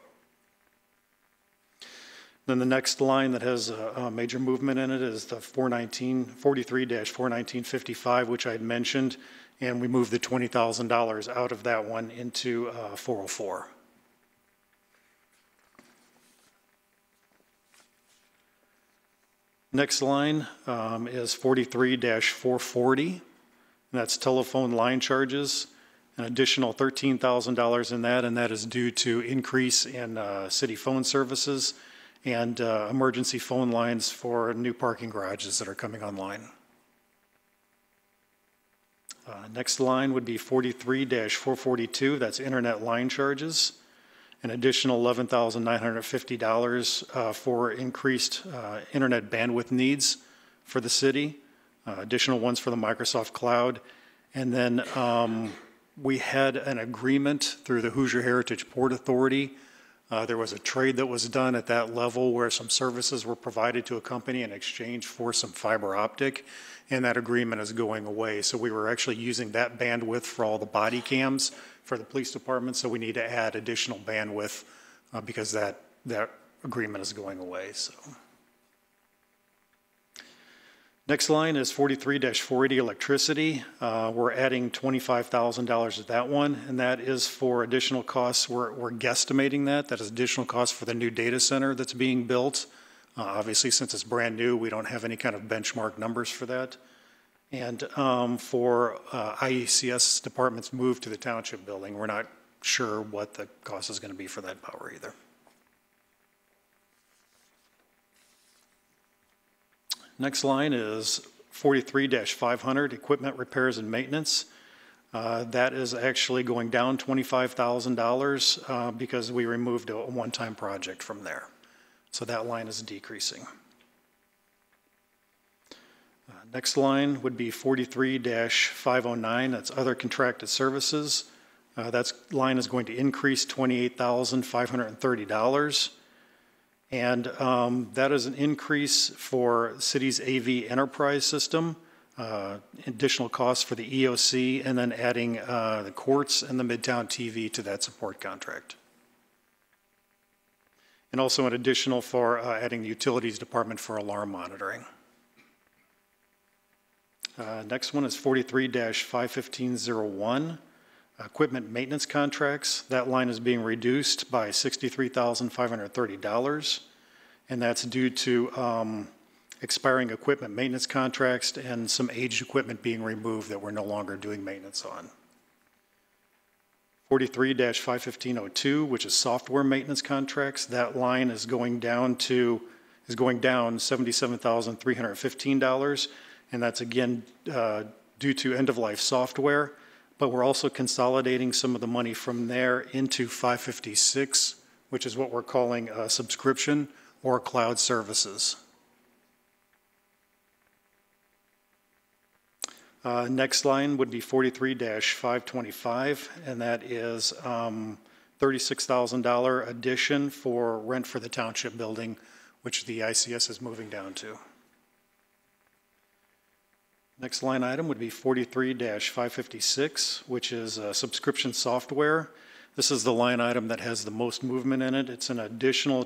Then the next line that has a major movement in it is the 43-41955, which I had mentioned, and we moved the $20,000 out of that one into 404. Next line is 43-440, and that's telephone line charges. An additional $13,000 in that, and that is due to increase in city phone services and emergency phone lines for new parking garages that are coming online. Next line would be 43-442, that's internet line charges. An additional $11,950 for increased internet bandwidth needs for the city, additional ones for the Microsoft Cloud. And then we had an agreement through the Hoosier Heritage Port Authority. There was a trade that was done at that level where some services were provided to a company in exchange for some fiber optic, and that agreement is going away. So we were actually using that bandwidth for all the body cams for the police department, so we need to add additional bandwidth because that agreement is going away. So. Next line is 43-480 electricity. We're adding $25,000 to that one, and that is for additional costs. We're guesstimating that. That is additional costs for the new data center that's being built. Obviously, since it's brand new, we don't have any kind of benchmark numbers for that. And for IECS department's move to the township building, we're not sure what the cost is going to be for that power either. Next line is 43-500, equipment repairs and maintenance. That is actually going down $25,000 because we removed a one-time project from there. So that line is decreasing. Next line would be 43-509, that's other contracted services. That line is going to increase $28,530. And that is an increase for city's AV enterprise system, additional costs for the EOC, and then adding the courts and the Midtown TV to that support contract. And also an additional for adding the utilities department for alarm monitoring. Next one is 43-51501, equipment maintenance contracts. That line is being reduced by $63,530. and that's due to expiring equipment maintenance contracts and some aged equipment being removed that we're no longer doing maintenance on. 43-51502, which is software maintenance contracts, that line is going down $77,315, and that's again due to end-of-life software, but we're also consolidating some of the money from there into 556, which is what we're calling subscription or cloud services. Next line would be 43-525, and that is $36,000 addition for rent for the township building, which the ICS is moving down to. Next line item would be 43-556, which is subscription software. This is the line item that has the most movement in it. It's an additional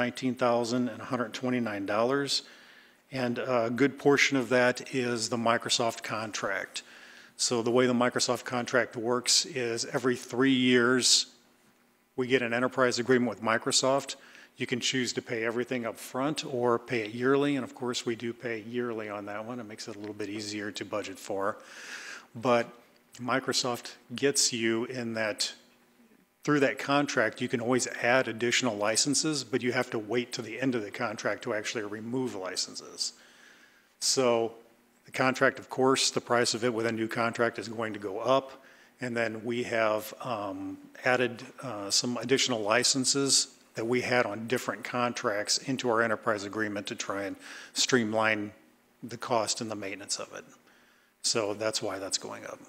$219,129. And a good portion of that is the Microsoft contract. So the way the Microsoft contract works is every 3 years, we get an enterprise agreement with Microsoft. You can choose to pay everything up front or pay it yearly. And of course, we do pay yearly on that one. It makes it a little bit easier to budget for. But Microsoft gets you in that, through that contract, you can always add additional licenses, but you have to wait to the end of the contract to actually remove licenses. So the contract, of course, the price of it with a new contract is going to go up. And then we have added some additional licenses that we had on different contracts into our enterprise agreement to try and streamline the cost and the maintenance of it. So that's why that's going up.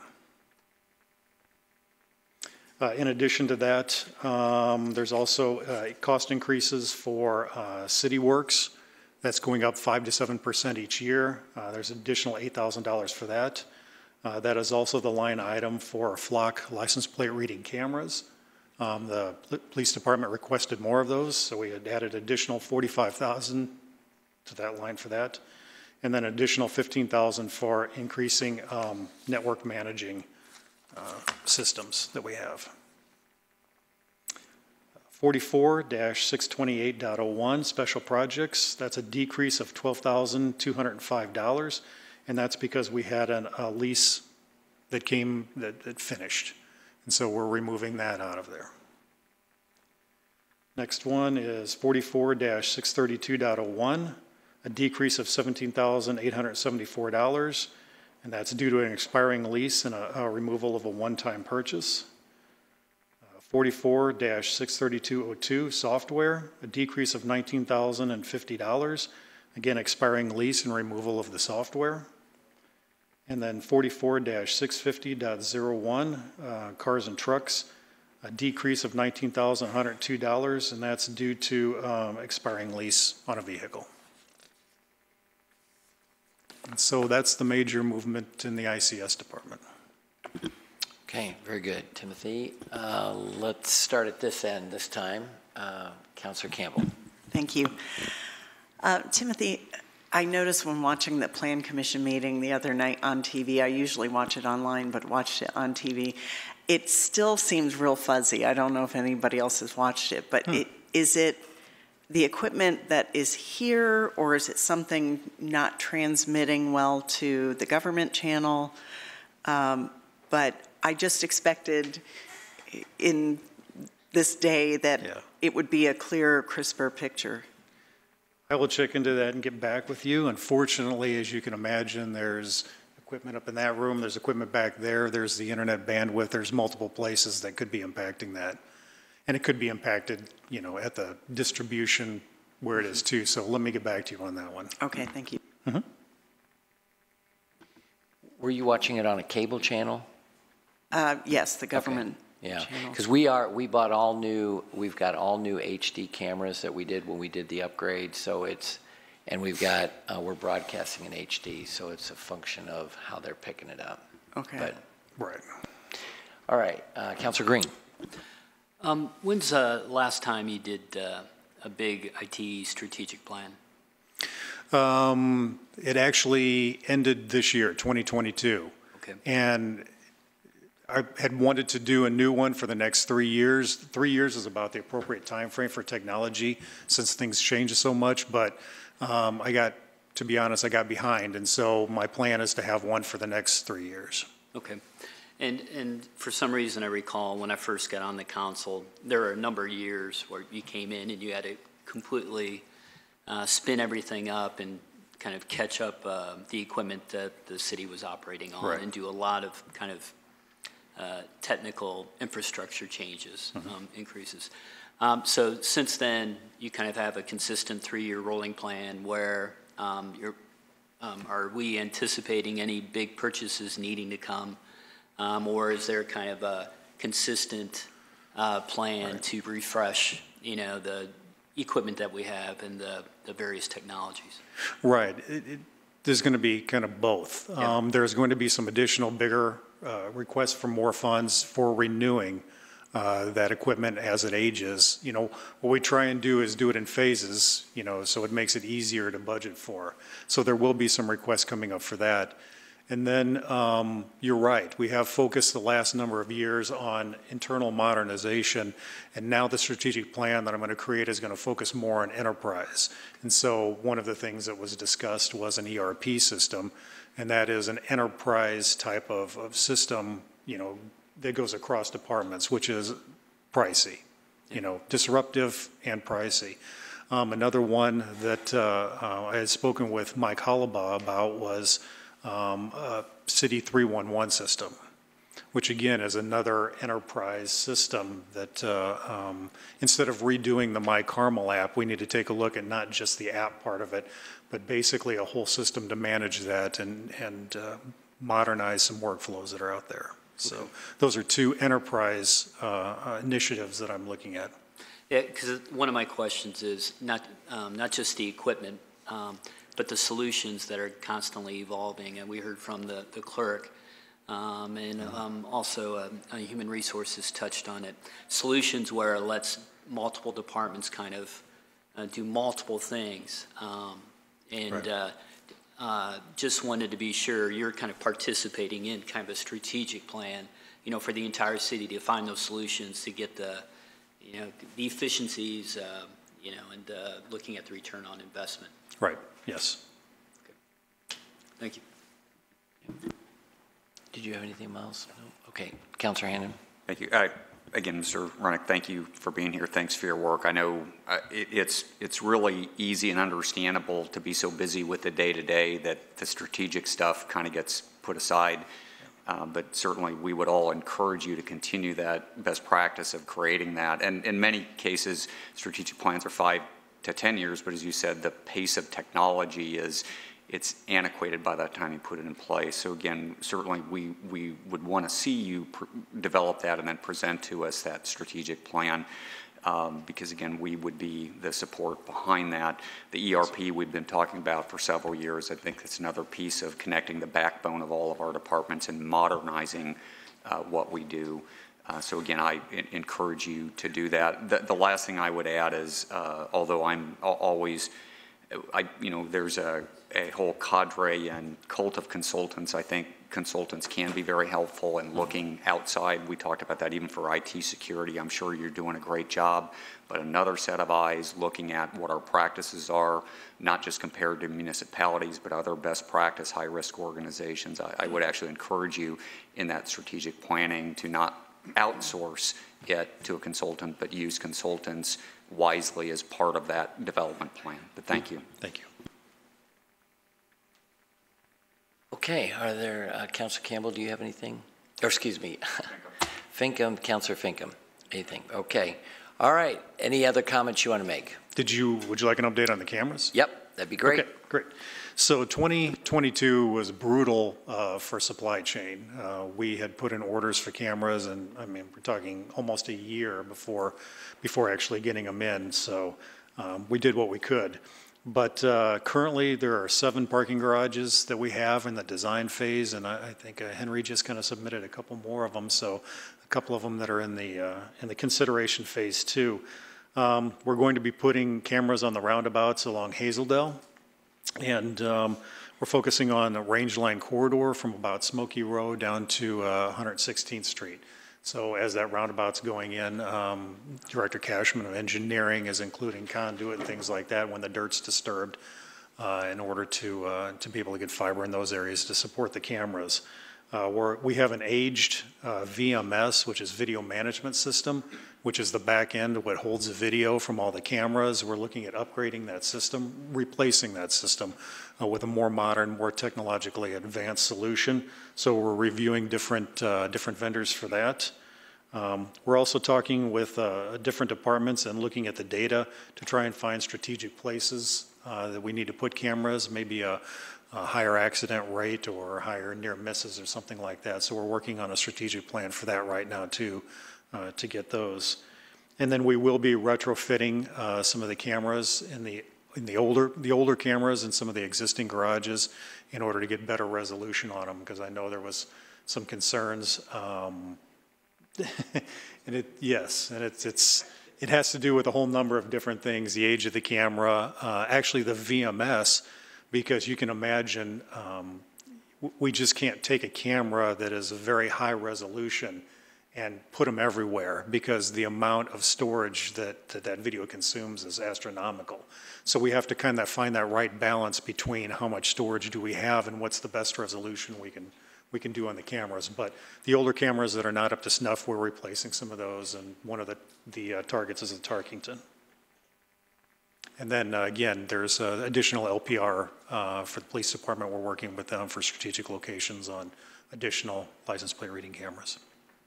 In addition to that, there's also cost increases for CityWorks. That's going up 5 to 7% each year. There's additional $8,000 for that. That is also the line item for Flock license plate reading cameras. The police department requested more of those, so we had added additional $45,000 to that line for that. And then additional $15,000 for increasing network managing systems that we have. 44-628.01 special projects, that's a decrease of $12,205, and that's because we had a lease that finished, and so we're removing that out of there. Next one is 44-632.01, a decrease of $17,874, and that's due to an expiring lease and a removal of a one-time purchase. 44-632.02, software, a decrease of $19,050, again, expiring lease and removal of the software. And then 44-650.01, cars and trucks, a decrease of $19,102, and that's due to expiring lease on a vehicle. And so that's the major movement in the ICS department. Okay, very good, Timothy. Let's start at this end this time. Councilor Campbell. Thank you. Timothy, I noticed when watching the Plan Commission meeting the other night on TV, I usually watch it online, but watched it on TV, it still seems real fuzzy. I don't know if anybody else has watched it, but is it the equipment that is here, or is it something not transmitting well to the government channel? But I just expected in this day that it would be a clearer, crisper picture. I will check into that and get back with you. Unfortunately, as you can imagine, there's equipment up in that room, there's equipment back there, there's the internet bandwidth, there's multiple places that could be impacting that. And it could be impacted, you know, at the distribution where it is too. So let me get back to you on that one. Okay, thank you. Mm-hmm. Were you watching it on a cable channel? Yes, the government. Okay. Yeah, channels. because we've got all new HD cameras that we did when we did the upgrade. So and we're broadcasting in HD, so it's a function of how they're picking it up. Okay. But, right. All right, Councilor Green. When's the last time you did a big IT strategic plan? It actually ended this year, 2022. Okay. And I had wanted to do a new one for the next 3 years. 3 years is about the appropriate time frame for technology since things change so much, but to be honest, I got behind, and so my plan is to have one for the next 3 years. Okay. And for some reason, I recall when I first got on the council, there were a number of years where you came in and you had to completely spin everything up and kind of catch up the equipment that the city was operating on, Right. and do a lot of kind of technical infrastructure changes, increases. So since then, you kind of have a consistent 3-year rolling plan where are we anticipating any big purchases needing to come? Or is there kind of a consistent plan to refresh, the equipment that we have and the various technologies? Right. There's going to be kind of both. Yeah. There's going to be some additional bigger requests for more funds for renewing that equipment as it ages. What we try and do is do it in phases, so it makes it easier to budget for. So there will be some requests coming up for that. And then you're right, we have focused the last number of years on internal modernization, and now the strategic plan that I'm going to create is going to focus more on enterprise. And so one of the things that was discussed was an ERP system, and that is an enterprise type of system, that goes across departments, which is pricey, disruptive and pricey. Another one that I had spoken with Mike Hollabaugh about was a City 311 system, which again is another enterprise system that instead of redoing the My Carmel app, we need to take a look at not just the app part of it, but basically a whole system to manage that and modernize some workflows that are out there. So those are two enterprise initiatives that I'm looking at. Yeah, because one of my questions is not just the equipment, but the solutions that are constantly evolving. And we heard from the clerk, and also Human Resources touched on it. Solutions where it lets multiple departments kind of do multiple things. Just wanted to be sure you're kind of participating in kind of a strategic plan, for the entire city to find those solutions to get the efficiencies, and looking at the return on investment. Right, yes. Okay. Thank you. Did you have anything, Miles? No? Okay, Councilor Hannan. Thank you. Again, Mr. Runnick, thank you for being here. Thanks for your work. I know it's really easy and understandable to be so busy with the day-to-day that the strategic stuff kind of gets put aside. But certainly we would all encourage you to continue that best practice of creating that. And in many cases, strategic plans are 5 to 10 years, but as you said, the pace of technology it's antiquated by that time you put it in place. So again, certainly we would want to see you develop that and then present to us that strategic plan. Because again, we would be the support behind that. The ERP we've been talking about for several years, I think it's another piece of connecting the backbone of all of our departments and modernizing what we do. So again, I encourage you to do that. The last thing I would add is, although I'm always, there's a whole cadre and cult of consultants. I think consultants can be very helpful in looking outside. We talked about that even for IT security. I'm sure you're doing a great job, but another set of eyes looking at what our practices are, not just compared to municipalities, but other best practice high-risk organizations. I would actually encourage you in that strategic planning to not outsource it to a consultant, but use consultants wisely as part of that development plan. But thank you. Thank you. Okay, are there, Councilor Campbell, do you have anything? Or excuse me, Finkham, Councilor Finkham, anything? Okay, all right. Any other comments you want to make? Would you like an update on the cameras? Yep, that'd be great. Okay, great. So 2022 was brutal for supply chain. We had put in orders for cameras, and I mean, we're talking almost a year before actually getting them in. So we did what we could. But currently, there are 7 parking garages that we have in the design phase, and I think Henry just kind of submitted a couple more of them. So a couple of them that are in the consideration phase too. We're going to be putting cameras on the roundabouts along Hazeldale. And we're focusing on the range line corridor from about Smoky Row down to 116th Street. So as that roundabout's going in, Director Cashman of Engineering is including conduit and things like that when the dirt's disturbed in order to be able to get fiber in those areas to support the cameras. We have an aged VMS, which is video management system, which is the back end of what holds the video from all the cameras. We're looking at upgrading that system, replacing that system with a more modern, more technologically advanced solution. So we're reviewing different vendors for that. We're also talking with different departments and looking at the data to try and find strategic places that we need to put cameras, maybe a higher accident rate or higher near misses or something like that. So we're working on a strategic plan for that right now too, to get those. And then we will be retrofitting some of the cameras in the older cameras in some of the existing garages in order to get better resolution on them, because I know there was some concerns. And it has to do with a whole number of different things, the age of the camera, actually the VMS, because you can imagine we just can't take a camera that is a very high resolution and put them everywhere, because the amount of storage that video consumes is astronomical. So we have to kind of find that right balance between how much storage do we have and what's the best resolution we can do on the cameras. But the older cameras that are not up to snuff, we're replacing some of those, and one of the targets is at Tarkington. And then again, there's additional LPR for the police department. We're working with them for strategic locations on additional license plate reading cameras.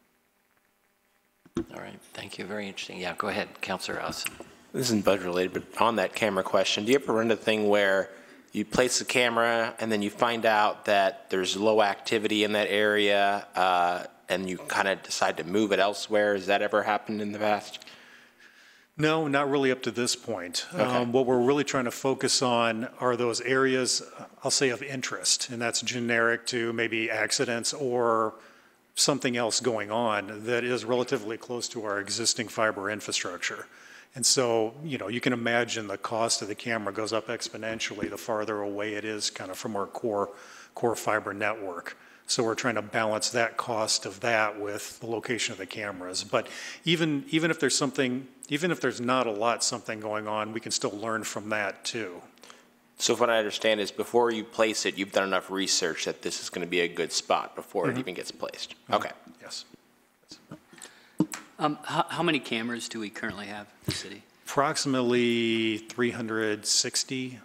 All right, thank you, very interesting. Yeah, go ahead, Councilor Austin. This isn't budget related, but on that camera question, do you ever run into the thing where you place the camera and then you find out that there's low activity in that area and you kind of decide to move it elsewhere? Has that ever happened in the past? No, not really up to this point. Okay. What we're really trying to focus on are those areas, I'll say, of interest, and that's generic to maybe accidents or something else going on that is relatively close to our existing fiber infrastructure. And so, you know, you can imagine the cost of the camera goes up exponentially the farther away it is kind of from our core fiber network. So we're trying to balance that cost of that with the location of the cameras. But even if there's something, even if there's not a lot something going on, we can still learn from that too. So what I understand is before you place it, you've done enough research that this is going to be a good spot before it even gets placed. Okay. Yes. How many cameras do we currently have in the city? Approximately 360.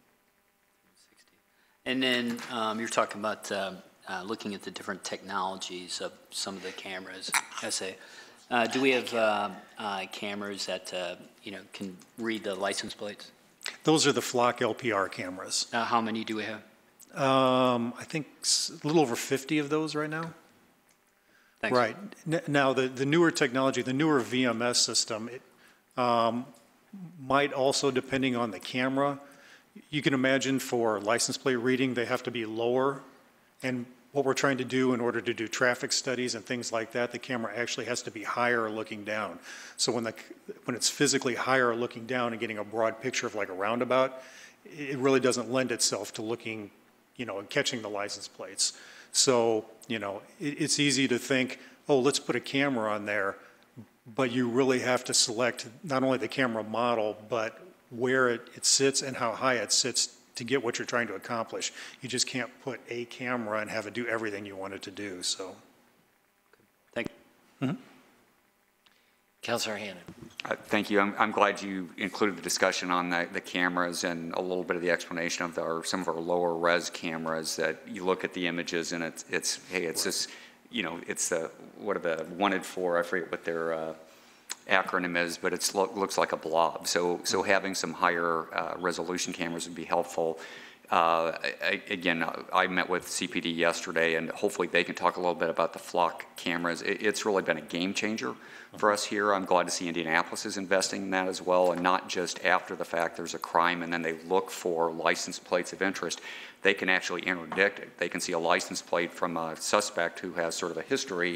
And then you're talking about looking at the different technologies of some of the cameras. Do we have cameras that can read the license plates? Those are the Flock LPR cameras. How many do we have? I think a little over 50 of those right now. Thanks. Right. Now, the newer technology, the newer VMS system, it might also, depending on the camera, you can imagine for license plate reading, they have to be lower. And what we're trying to do in order to do traffic studies and things like that, the camera actually has to be higher looking down. So when it's physically higher looking down and getting a broad picture of like a roundabout, it really doesn't lend itself to looking, and catching the license plates. So, it's easy to think, oh, let's put a camera on there, but you really have to select not only the camera model, but where it sits and how high it sits to get what you're trying to accomplish. You just can't put a camera and have it do everything you want it to do, so. Thank you. Mm-hmm. Councilor Hannan. Thank you. I'm glad you included the discussion on the cameras and a little bit of the explanation of some of our lower res cameras, that you look at the images and it's this, it's what are the wanted for, I forget what their acronym is, but it looks like a blob. So having some higher resolution cameras would be helpful. Again, I met with CPD yesterday, and hopefully they can talk a little bit about the Flock cameras. It's really been a game changer for us here. I'm glad to see Indianapolis is investing in that as well, and not just after the fact there's a crime and then they look for license plates of interest. They can actually interdict it. They can see a license plate from a suspect who has sort of a history,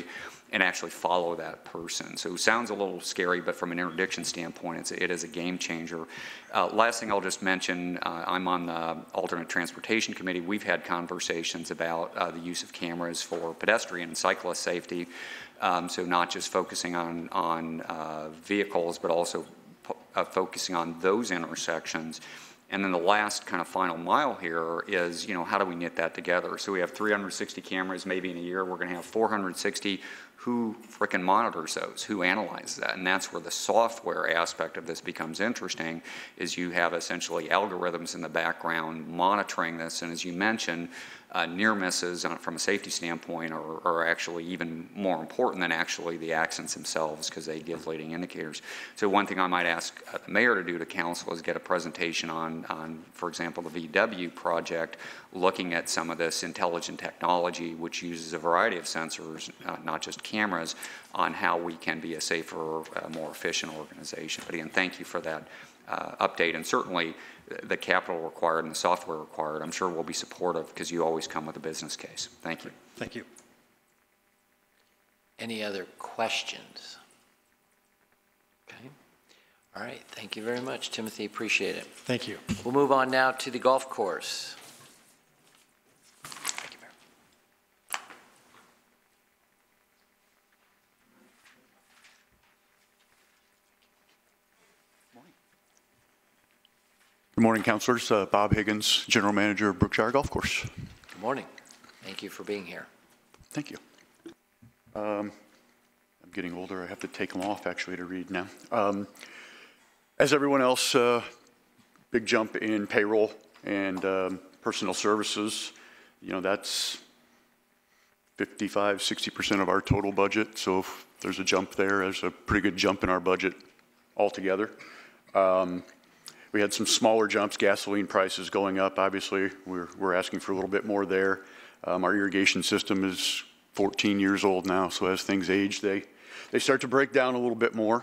and actually follow that person. So it sounds a little scary, but from an interdiction standpoint, it is a game changer. Last thing I'll just mention, I'm on the Alternate Transportation Committee. We've had conversations about the use of cameras for pedestrian and cyclist safety. So not just focusing on vehicles, but also focusing on those intersections. And then the last kind of final mile here is, how do we knit that together? So we have 360 cameras maybe in a year. We're going to have 460. Who frickin' monitors those? Who analyzes that? And that's where the software aspect of this becomes interesting, is you have essentially algorithms in the background monitoring this. And as you mentioned, near misses from a safety standpoint are actually even more important than actually the accidents themselves, because they give leading indicators. So one thing I might ask the mayor to do to council is get a presentation on, for example, the VW project, looking at some of this intelligent technology, which uses a variety of sensors, not just cameras, on how we can be a safer, more efficient organization. But again, thank you for that update, and certainly the capital required and the software required, I'm sure will be supportive, because you always come with a business case. Thank you. Thank you. Any other questions? Okay. All right. Thank you very much, Timothy. Appreciate it. Thank you. We'll move on now to the golf course. Thank you, Mayor. Good morning, councilors. Bob Higgins, General Manager of Brookshire Golf Course. Good morning. Thank you for being here. Thank you. I'm getting older. I have to take them off, actually, to read now. As everyone else, big jump in payroll and personnel services. That's 55–60% of our total budget. So if there's a jump there, there's a pretty good jump in our budget altogether. We had some smaller jumps, gasoline prices going up. Obviously, we're asking for a little bit more there. Our irrigation system is 14 years old now, so as things age, they start to break down a little bit more.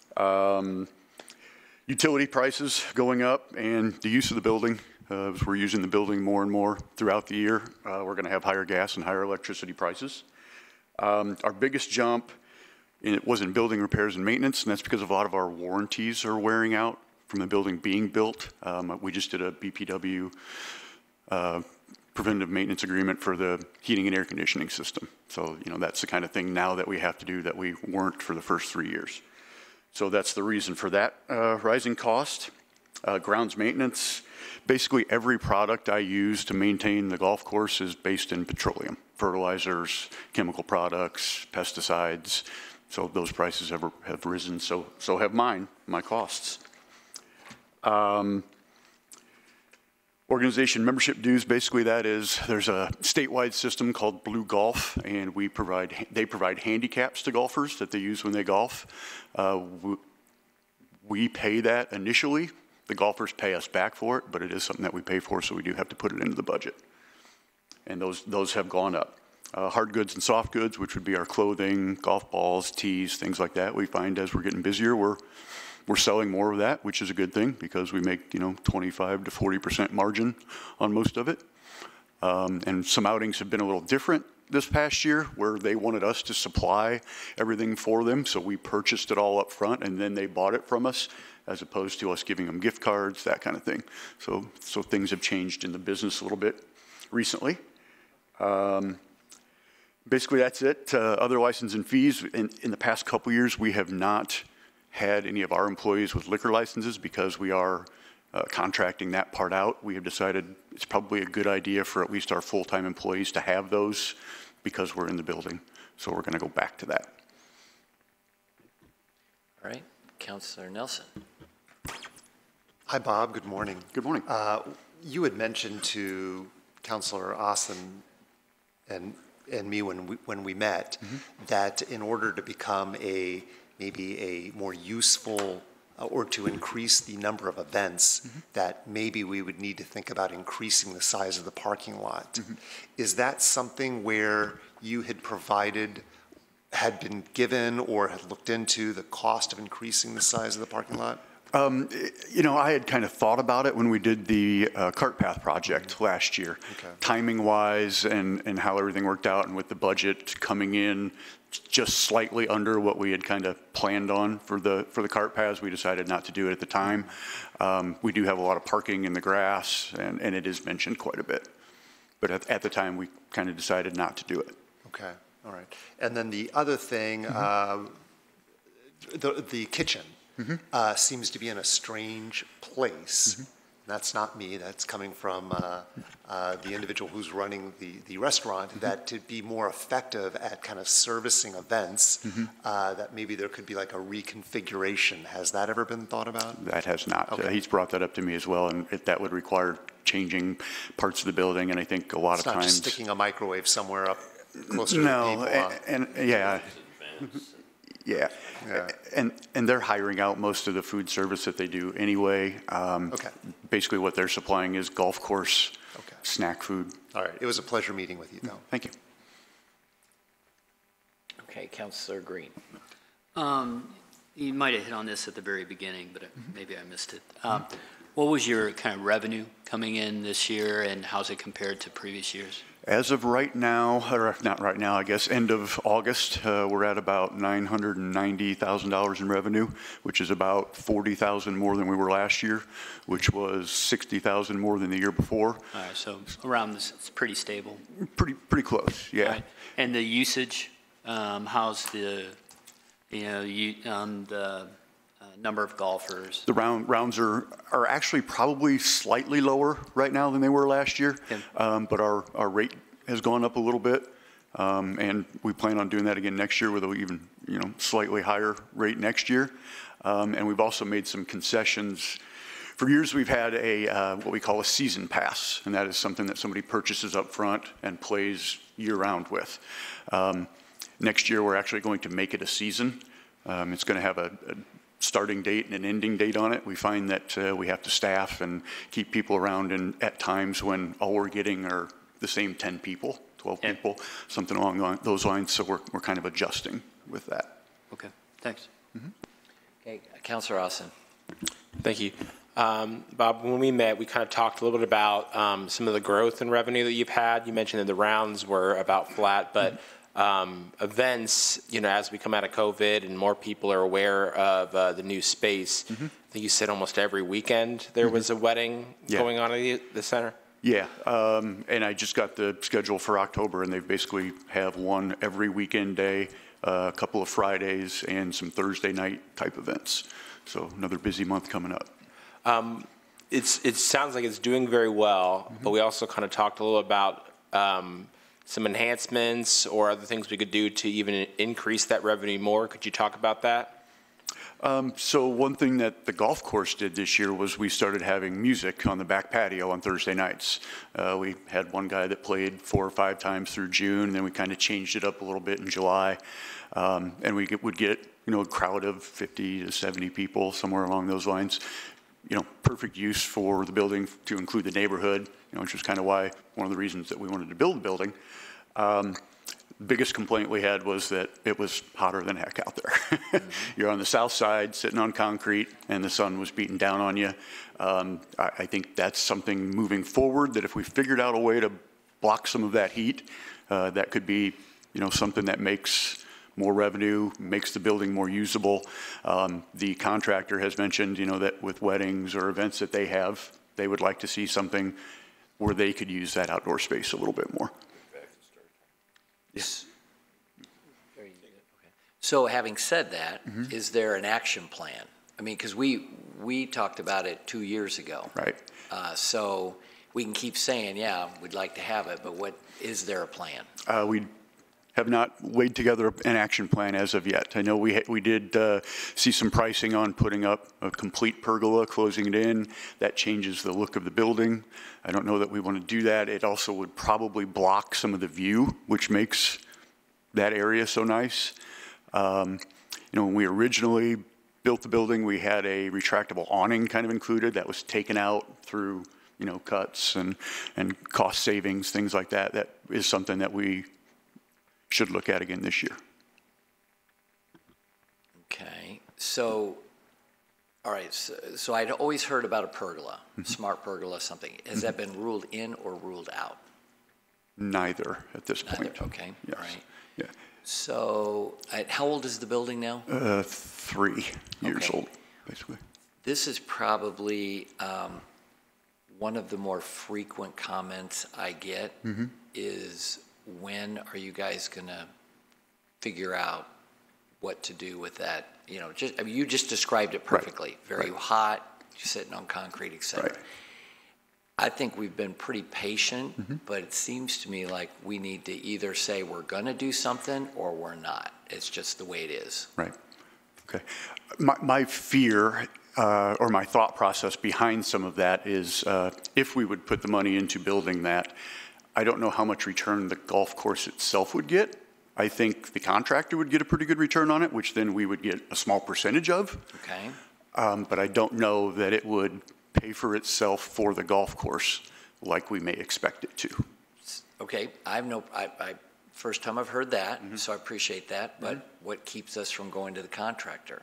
Utility prices going up, and the use of the building, as we're using the building more and more throughout the year, we're going to have higher gas and higher electricity prices. Our biggest jump was in building repairs and maintenance, and that's because a lot of our warranties are wearing out from the building being built. We just did a BPW preventative maintenance agreement for the heating and air conditioning system. So, that's the kind of thing now that we have to do that we weren't for the first 3 years. So that's the reason for that rising cost. Grounds maintenance, basically every product I use to maintain the golf course is based in petroleum. Fertilizers, chemical products, pesticides. So those prices have risen, so have my costs. Organization membership dues, basically there's a statewide system called Blue Golf, and they provide handicaps to golfers that they use when they golf. We pay that initially. The golfers pay us back for it, but it is something that we pay for, so we do have to put it into the budget. And those have gone up. Hard goods and soft goods, which would be our clothing, golf balls, tees, things like that. We find as we're getting busier, we're selling more of that, which is a good thing, because we make 25 to 40% margin on most of it. And some outings have been a little different this past year, where they wanted us to supply everything for them, so we purchased it all up front, and then they bought it from us, as opposed to us giving them gift cards, that kind of thing. So things have changed in the business a little bit recently. Basically, that's it. Other license and fees. In the past couple years, we have not had any of our employees with liquor licenses, because we are contracting that part out. We have decided it's probably a good idea for at least our full-time employees to have those, because we're in the building. So we're going to go back to that. All right. Councilor Nelson. Hi, Bob. Good morning. Good morning. You had mentioned to Councilor Austin and me when we met that in order to become maybe a more useful or to increase the number of events, that maybe we would need to think about increasing the size of the parking lot. Is that something where you had been given or had looked into the cost of increasing the size of the parking lot? You know, I had kind of thought about it when we did the cart path project last year. Okay. Timing-wise and how everything worked out, and with the budget coming in just slightly under what we had kind of planned on for the cart paths, we decided not to do it at the time. We do have a lot of parking in the grass, and it is mentioned quite a bit. But at the time, we kind of decided not to do it. Okay, all right. And then the other thing, the kitchen seems to be in a strange place. That's not me, that's coming from the individual who's running the restaurant, that to be more effective at kind of servicing events, that maybe there could be like a reconfiguration. Has that ever been thought about? That has not. Okay. He's brought that up to me as well, and that would require changing parts of the building, and I think a lot It's of not times. just sticking a microwave somewhere up closer to No, the people. and yeah. Yeah, and they're hiring out most of the food service that they do anyway. Okay. Basically, what they're supplying is golf course snack food. All right, it was a pleasure meeting with you, though. Thank you. Okay, Councilor Green. You might have hit on this at the very beginning, but maybe I missed it. What was your kind of revenue coming in this year, and how's it compared to previous years? As of right now, or not right now, I guess, end of August, we're at about $990,000 in revenue, which is about $40,000 more than we were last year, which was $60,000 more than the year before. All right, so around this, it's pretty stable. Pretty close, yeah. All right. And the usage, how's the, the number of golfers? The rounds are actually probably slightly lower right now than they were last year, but our rate has gone up a little bit, and we plan on doing that again next year with an even slightly higher rate next year. And we've also made some concessions. For years, we've had what we call a season pass, and that is something that somebody purchases up front and plays year-round with. Next year, we're actually going to make it a season. It's going to have a starting date and an ending date on it. We find that we have to staff and keep people around, and at times when all we're getting are the same 10 people, 12 people, something along those lines. So we're kind of adjusting with that. Okay, thanks. Okay, Councilor Austin. Thank you. Bob, when we met, we kind of talked a little bit about some of the growth in revenue that you've had. You mentioned that the rounds were about flat, but events, as we come out of COVID and more people are aware of the new space, I think you said almost every weekend there was a wedding going on at the center? Yeah, and I just got the schedule for October, and they basically have one every weekend day, a couple of Fridays, and some Thursday night type events. So another busy month coming up. It sounds like it's doing very well, but we also kind of talked a little about some enhancements or other things we could do to even increase that revenue more. Could you talk about that? So one thing that the golf course did this year was we started having music on the back patio on Thursday nights. We had one guy that played 4 or 5 times through June, and then we kind of changed it up a little bit in July. And we would get, a crowd of 50 to 70 people, somewhere along those lines. Perfect use for the building to include the neighborhood, which was kind of why, one of the reasons that we wanted to build the building. The biggest complaint we had was that it was hotter than heck out there. You're on the south side, sitting on concrete, and the sun was beating down on you. I think that's something moving forward, that if we figured out a way to block some of that heat, that could be, something that makes more revenue, makes the building more usable. The contractor has mentioned, that with weddings or events that they have, they would like to see something where they could use that outdoor space a little bit more. Yes. So having said that, is there an action plan? I mean, because we talked about it 2 years ago. Right. So we can keep saying, yeah, we'd like to have it, but is there a plan? We have not laid together an action plan as of yet. I know we did see some pricing on putting up a complete pergola, closing it in. That changes the look of the building. I don't know that we want to do that. It also would probably block some of the view, which makes that area so nice. When we originally built the building, we had a retractable awning kind of included that was taken out through, cuts and cost savings, things like that. That is something that we should look at again this year. Okay, so All right, so I'd always heard about a pergola, smart pergola, something. Has that been ruled in or ruled out? Neither at this point. Neither, okay, Yes. all right. Yeah. So, how old is the building now? 3 years Okay. old, basically. This is probably one of the more frequent comments I get is, when are you guys going to figure out what to do with that? You know, just, I mean, you just described it perfectly. Very hot, sitting on concrete, et cetera. Right. I think we've been pretty patient, but it seems to me like we need to either say we're going to do something or we're not. It's just the way it is. Right. Okay. My fear or my thought process behind some of that is if we would put the money into building that, I don't know how much return the golf course itself would get. I think the contractor would get a pretty good return on it, which then we would get a small percentage of. Okay. But I don't know that it would pay for itself for the golf course like we may expect it to. Okay, I first time I've heard that, so I appreciate that, but what keeps us from going to the contractor?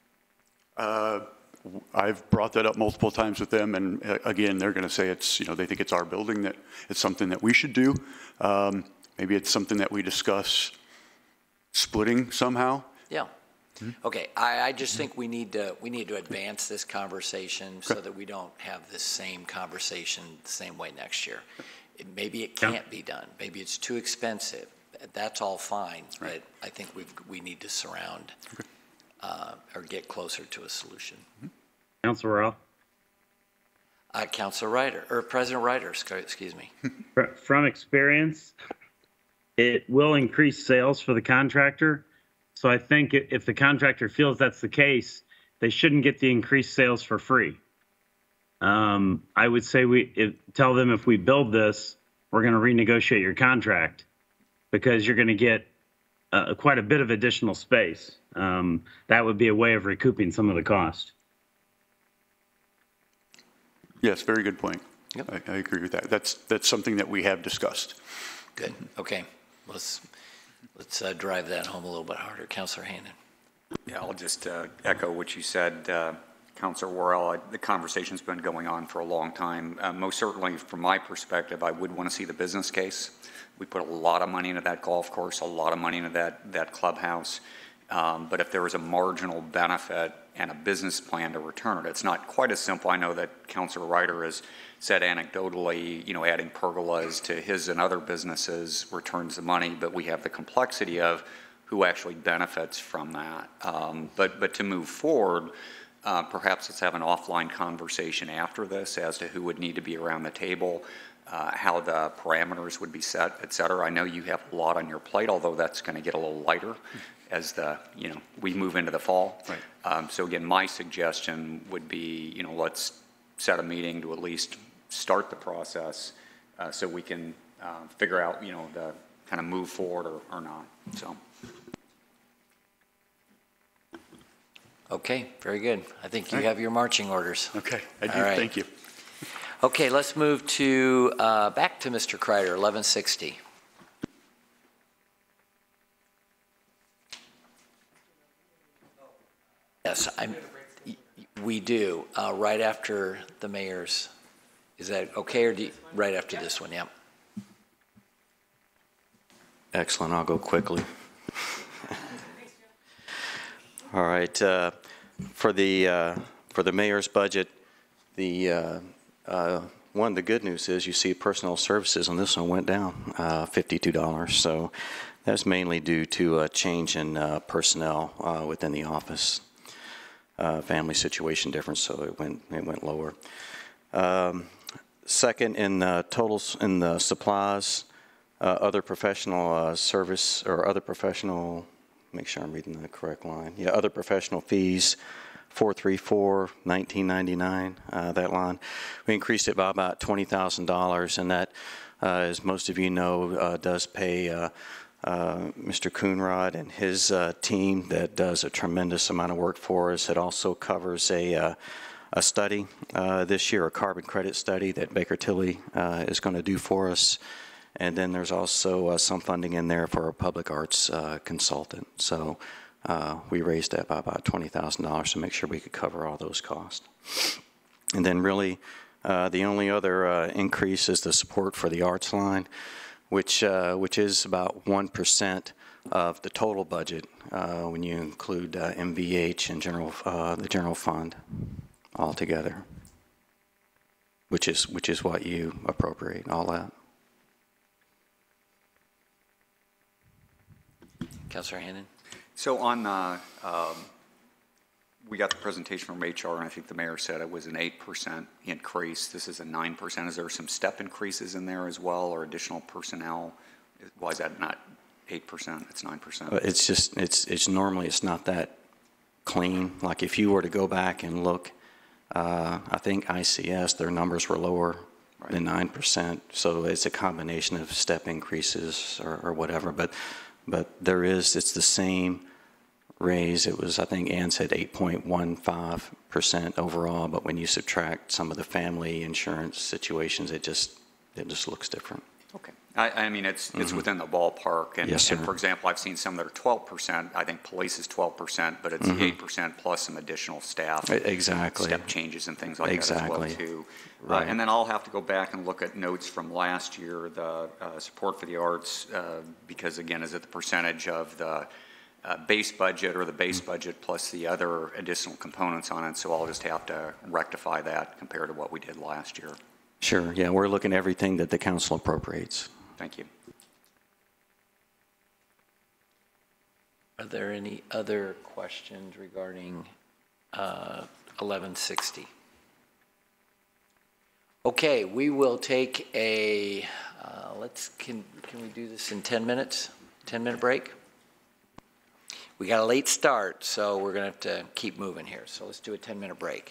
I've brought that up multiple times with them, and again, they're going to say it's, you know, they think it's our building, that it's something that we should do. Maybe it's something that we discuss splitting somehow. Yeah. Okay, I just think we need to advance this conversation so that we don't have this same conversation the same way next year. Maybe it can't be done. Maybe it's too expensive. That's all fine, but I think we need to surround or get closer to a solution. Councilor Royal? Councilor Ryder, or President Ryder, excuse me. From experience, it will increase sales for the contractor. So I think if the contractor feels that's the case, they shouldn't get the increased sales for free. I would say tell them if we build this, we're going to renegotiate your contract because you're going to get quite a bit of additional space. That would be a way of recouping some of the cost. Yes, very good point. Yep. I agree with that. That's something that we have discussed. Good. Okay. Let's drive that home a little bit harder. Councilor Hannan. Yeah, I'll just echo what you said, Councilor Worrell. The conversation's been going on for a long time. Most certainly, from my perspective, I would want to see the business case. We put a lot of money into that golf course, a lot of money into that clubhouse. But if there was a marginal benefit and a business plan to return it, it's not quite as simple. I know that Councilor Ryder has said anecdotally, you know, adding pergolas to his and other businesses returns the money, but we have the complexity of who actually benefits from that. But to move forward, perhaps let's have an offline conversation after this as to who would need to be around the table, how the parameters would be set, et cetera. I know you have a lot on your plate, although that's going to get a little lighter as we move into the fall. Right. So again, my suggestion would be, you know, let's set a meeting to at least start the process so we can figure out, you know, the kind of move forward or not. So. Okay, very good. I think you have your marching orders. Okay, I do. Right. Thank you. Okay, let's move to back to Mr. Kreider, 1160. Yes, we do, right after the mayor's. Is that okay, or right after this one? Yeah. Excellent. I'll go quickly. All right. For the mayor's budget, one of the good news is you see personnel services on this one went down $52. So that's mainly due to a change in personnel within the office. Family situation difference, so it went lower. Second, in totals in the supplies, other professional service or other professional, make sure I'm reading the correct line. Yeah, other professional fees, 434, 1999, that line. We increased it by about $20,000, and that, as most of you know, does pay Mr. Coonrod and his team that does a tremendous amount of work for us. It also covers a study this year, a carbon credit study that Baker Tilly is going to do for us. And then there's also some funding in there for a public arts consultant. So we raised that by about $20,000 to make sure we could cover all those costs. And then really, the only other increase is the support for the arts line, which is about 1% of the total budget when you include MVH and the general fund altogether, which is what you appropriate, all that. Councilor Hannan? So on, we got the presentation from HR, and I think the mayor said it was an 8% increase. This is a 9%. Is there some step increases in there as well, or additional personnel? Why is that not 8%? It's 9%. It's just, it's normally, it's not that clean. Like if you were to go back and look, I think ICS, their numbers were lower than 9%. So it's a combination of step increases or whatever. But it's the same raise. It was, I think Ann said 8.15% overall, but when you subtract some of the family insurance situations, it just looks different. Okay. I mean, it's within the ballpark. And, Yes, sir. and for example, I've seen some that are 12%. I think police is 12%, but it's 8% plus some additional staff. Exactly. Step changes and things like that as well, too. Right. And then I'll have to go back and look at notes from last year, the support for the arts, because again, is it the percentage of the base budget or the base budget plus the other additional components on it? So I'll just have to rectify that compared to what we did last year. Sure. Yeah, we're looking at everything that the council appropriates. Thank you. Are there any other questions regarding 1160? Okay, we will take a, can we do this in 10 minutes? 10-minute break? We got a late start, so we're going to have to keep moving here. So let's do a 10-minute break.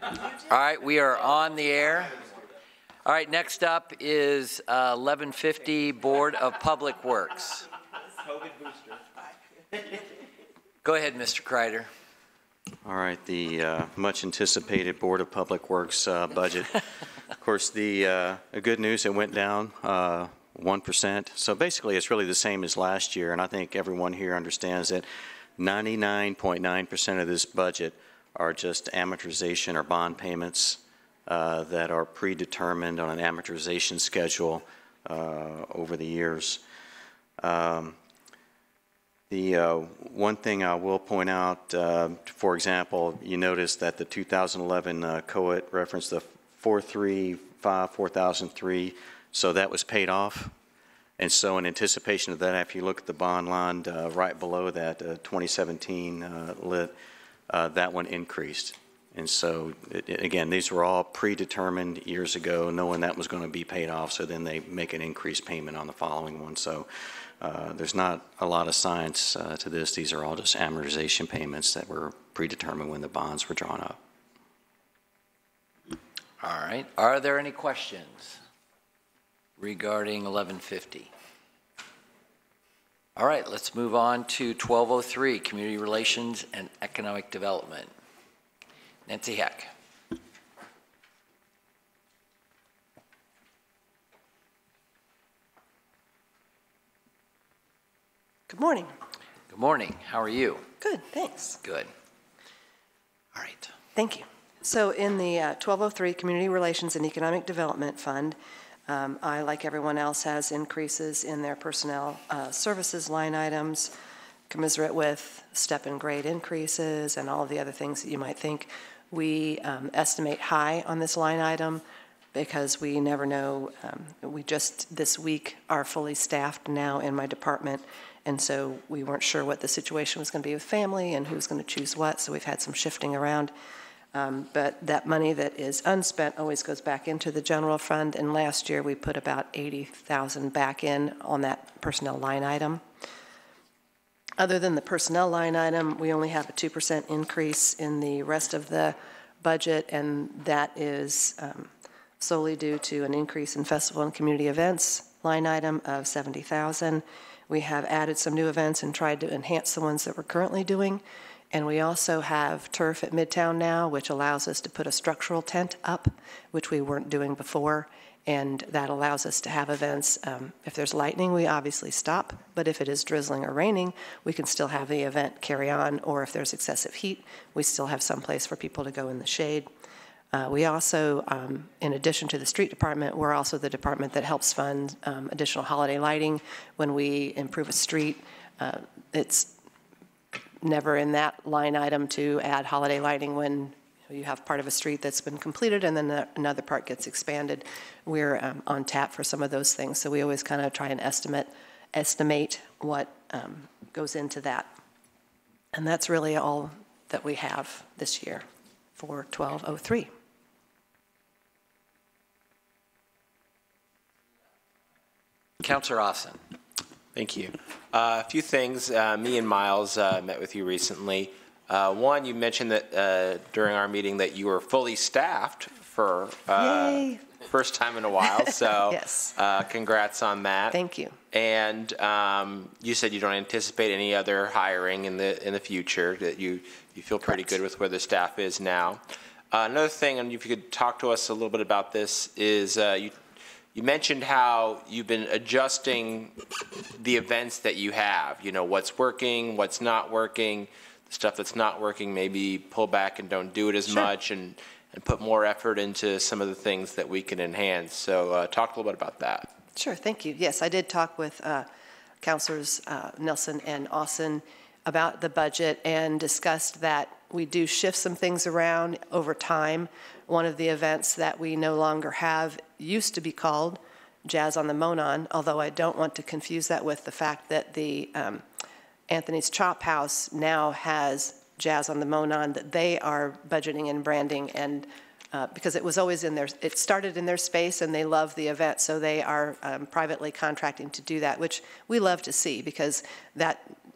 All right, we are on the air. All right, next up is 1150 Board of Public Works. Go ahead, Mr. Kreider. All right, the much anticipated Board of Public Works budget. Of course, the good news, it went down 1%. So basically, it's really the same as last year, and I think everyone here understands that 99.9% of this budget are just amortization or bond payments that are predetermined on an amortization schedule over the years. The one thing I will point out, for example, you notice that the 2011 COIT referenced the 435-4003, so that was paid off. And so in anticipation of that, if you look at the bond line right below that, 2017 lit, that one increased. And so, again, these were all predetermined years ago, knowing that was going to be paid off, so then they make an increased payment on the following one. So there's not a lot of science to this. These are all just amortization payments that were predetermined when the bonds were drawn up. All right. Are there any questions regarding 1150? All right, let's move on to 1203, Community Relations and Economic Development. Nancy Heck. Good morning. Good morning. How are you? Good, thanks. Good. All right. Thank you. So in the 1203 Community Relations and Economic Development Fund, I, like everyone else, has increases in their personnel services line items, commensurate with step and grade increases and all of the other things that you might think. We estimate high on this line item because we never know. We just this week are fully staffed now in my department, and so we weren't sure what the situation was going to be with family and who's going to choose what, so we've had some shifting around. But that money that is unspent always goes back into the general fund, and last year we put about 80,000 back in on that personnel line item. Other than the personnel line item, we only have a 2% increase in the rest of the budget, and that is solely due to an increase in festival and community events line item of 70,000. We have added some new events and tried to enhance the ones that we're currently doing. And we also have turf at Midtown now, which allows us to put a structural tent up, which we weren't doing before. And that allows us to have events. If there's lightning, we obviously stop. But if it is drizzling or raining, we can still have the event carry on. Or if there's excessive heat, we still have some place for people to go in the shade. We also, in addition to the street department, we're also the department that helps fund additional holiday lighting. When we improve a street, it's never in that line item to add holiday lighting when you have part of a street that's been completed and then another part gets expanded. We're on tap for some of those things, so we always kind of try and estimate what goes into that. And that's really all that we have this year for 1203. Councilor Austin. Thank you. A few things. Me and Miles met with you recently. One, you mentioned that during our meeting that you were fully staffed for first time in a while. So yes. Congrats on that. Thank you. And you said you don't anticipate any other hiring in the future. That you feel pretty good with where the staff is now. Another thing, and if you could talk to us a little bit about this, is you mentioned how you've been adjusting the events that you have, you know, what's working, what's not working, the stuff that's not working, maybe pull back and don't do it as much and put more effort into some of the things that we can enhance. So talk a little bit about that. Sure, thank you. Yes, I did talk with Councilors Nelson and Austin about the budget and discussed that we do shift some things around over time. One of the events that we no longer have used to be called Jazz on the Monon, although I don't want to confuse that with the fact that the Anthony's Chop House now has Jazz on the Monon, that they are budgeting and branding, and because it was always in their, it started in their space and they love the event, so they are privately contracting to do that, which we love to see because that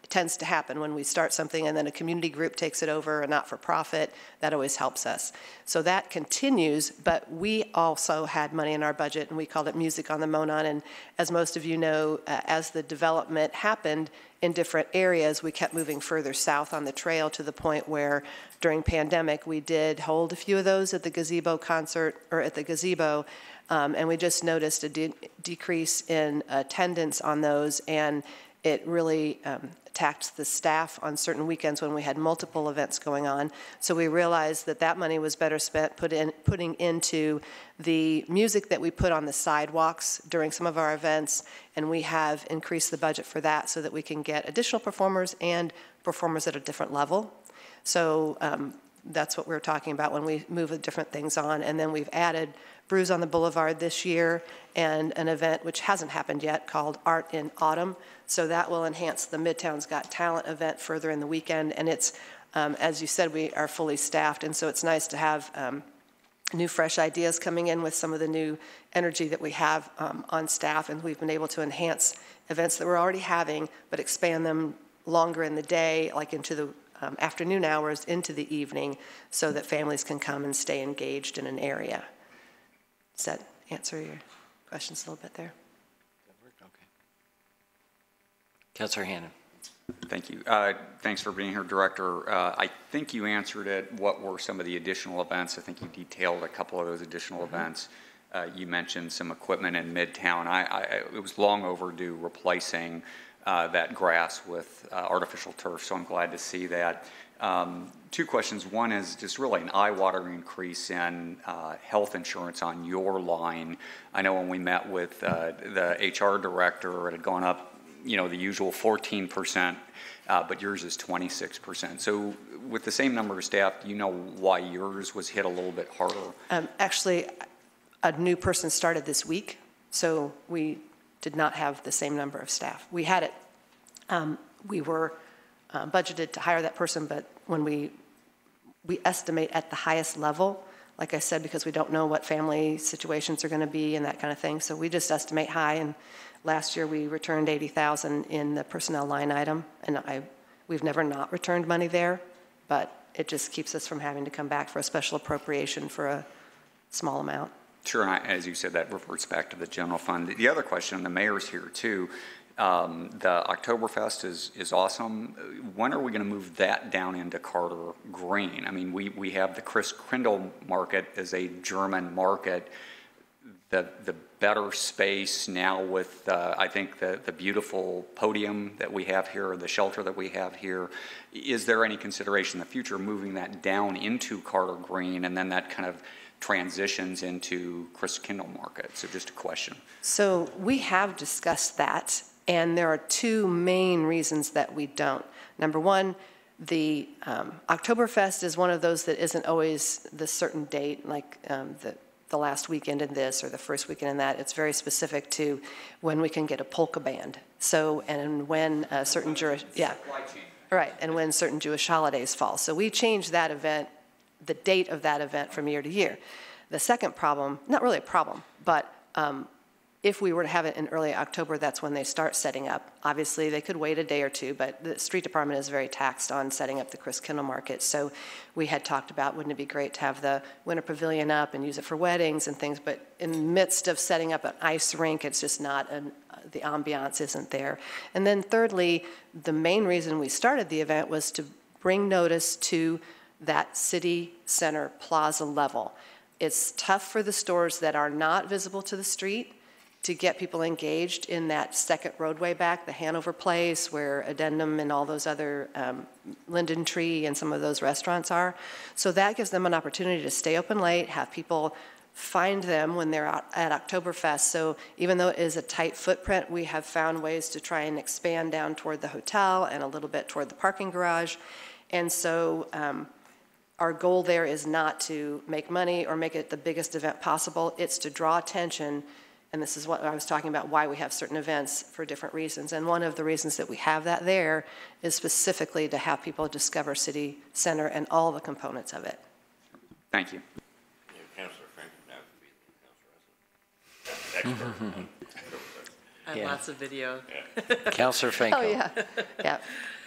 tends to happen when we start something and then a community group takes it over, a not-for-profit. That always helps us. So that continues, but we also had money in our budget, and we called it Music on the Monon. And as most of you know, as the development happened in different areas, we kept moving further south on the trail to the point where during pandemic, we did hold a few of those at the gazebo concert, or at the gazebo, and we just noticed a decrease in attendance on those, and it really taxed the staff on certain weekends when we had multiple events going on. So we realized that that money was better spent putting into the music that we put on the sidewalks during some of our events, and we have increased the budget for that so that we can get additional performers and performers at a different level. So that's what we're talking about when we move the different things on. And then we've added Brews on the Boulevard this year and an event which hasn't happened yet called Art in Autumn. So that will enhance the Midtown's Got Talent event further in the weekend. And it's, as you said, we are fully staffed. And so it's nice to have new, fresh ideas coming in with some of the new energy that we have on staff. And we've been able to enhance events that we're already having, but expand them longer in the day, like into the afternoon hours into the evening, so that families can come and stay engaged in an area. Does that answer your questions a little bit there? Okay. Councilor Hannan. Thank you. Thanks for being here, Director. I think you answered it. What were some of the additional events? I think you detailed a couple of those additional events. You mentioned some equipment in Midtown. It was long overdue replacing that grass with artificial turf, so I'm glad to see that. Two questions. One is just really an eye-watering increase in health insurance on your line. I know when we met with the HR director, it had gone up, you know, the usual 14%, but yours is 26%. So with the same number of staff, do you know why yours was hit a little bit harder? Actually, a new person started this week, so we did not have the same number of staff. We had it, we were budgeted to hire that person, but when we estimate at the highest level, like I said, because we don't know what family situations are going to be and that kind of thing, so we just estimate high. And last year we returned $80,000 in the personnel line item, and we've never not returned money there, but it just keeps us from having to come back for a special appropriation for a small amount. Sure, and as you said, that reverts back to the general fund. The other question, the mayor's here too, the Oktoberfest is awesome. When are we going to move that down into Carter Green? I mean, we have the Christkindl market as a German market. The better space now with, I think, the beautiful podium that we have here, the shelter that we have here. Is there any consideration in the future moving that down into Carter Green, and then that kind of transitions into Christkindl market? So just a question. So we have discussed that, and there are two main reasons that we don't. Number one, the Oktoberfest is one of those that isn't always the certain date, like the last weekend in this or the first weekend in that. It's very specific to when we can get a polka band. So, and when certain Jewish, right, and when certain Jewish holidays fall. So we change that event, the date of that event from year to year. The second problem, not really a problem, but if we were to have it in early October, that's when they start setting up. Obviously, they could wait a day or two, but the street department is very taxed on setting up the Christkindl market. So we had talked about, wouldn't it be great to have the winter pavilion up and use it for weddings and things, but in the midst of setting up an ice rink, it's just not, the ambiance isn't there. And then thirdly, the main reason we started the event was to bring notice to that city center plaza level. It's tough for the stores that are not visible to the street to get people engaged in that second roadway back, the Hanover Place, where Addendum and all those other, Linden Tree and some of those restaurants are. So that gives them an opportunity to stay open late, have people find them when they're out at Oktoberfest. So even though it is a tight footprint, we have found ways to try and expand down toward the hotel and a little bit toward the parking garage. And so our goal there is not to make money or make it the biggest event possible. It's to draw attention. And this is what I was talking about, why we have certain events for different reasons. And one of the reasons that we have that there is specifically to have people discover City Center and all the components of it. Thank you. Councilor Frank now could be the council resident. I have Yeah. lots of video. Counselor Finkel. Oh, yeah, yeah.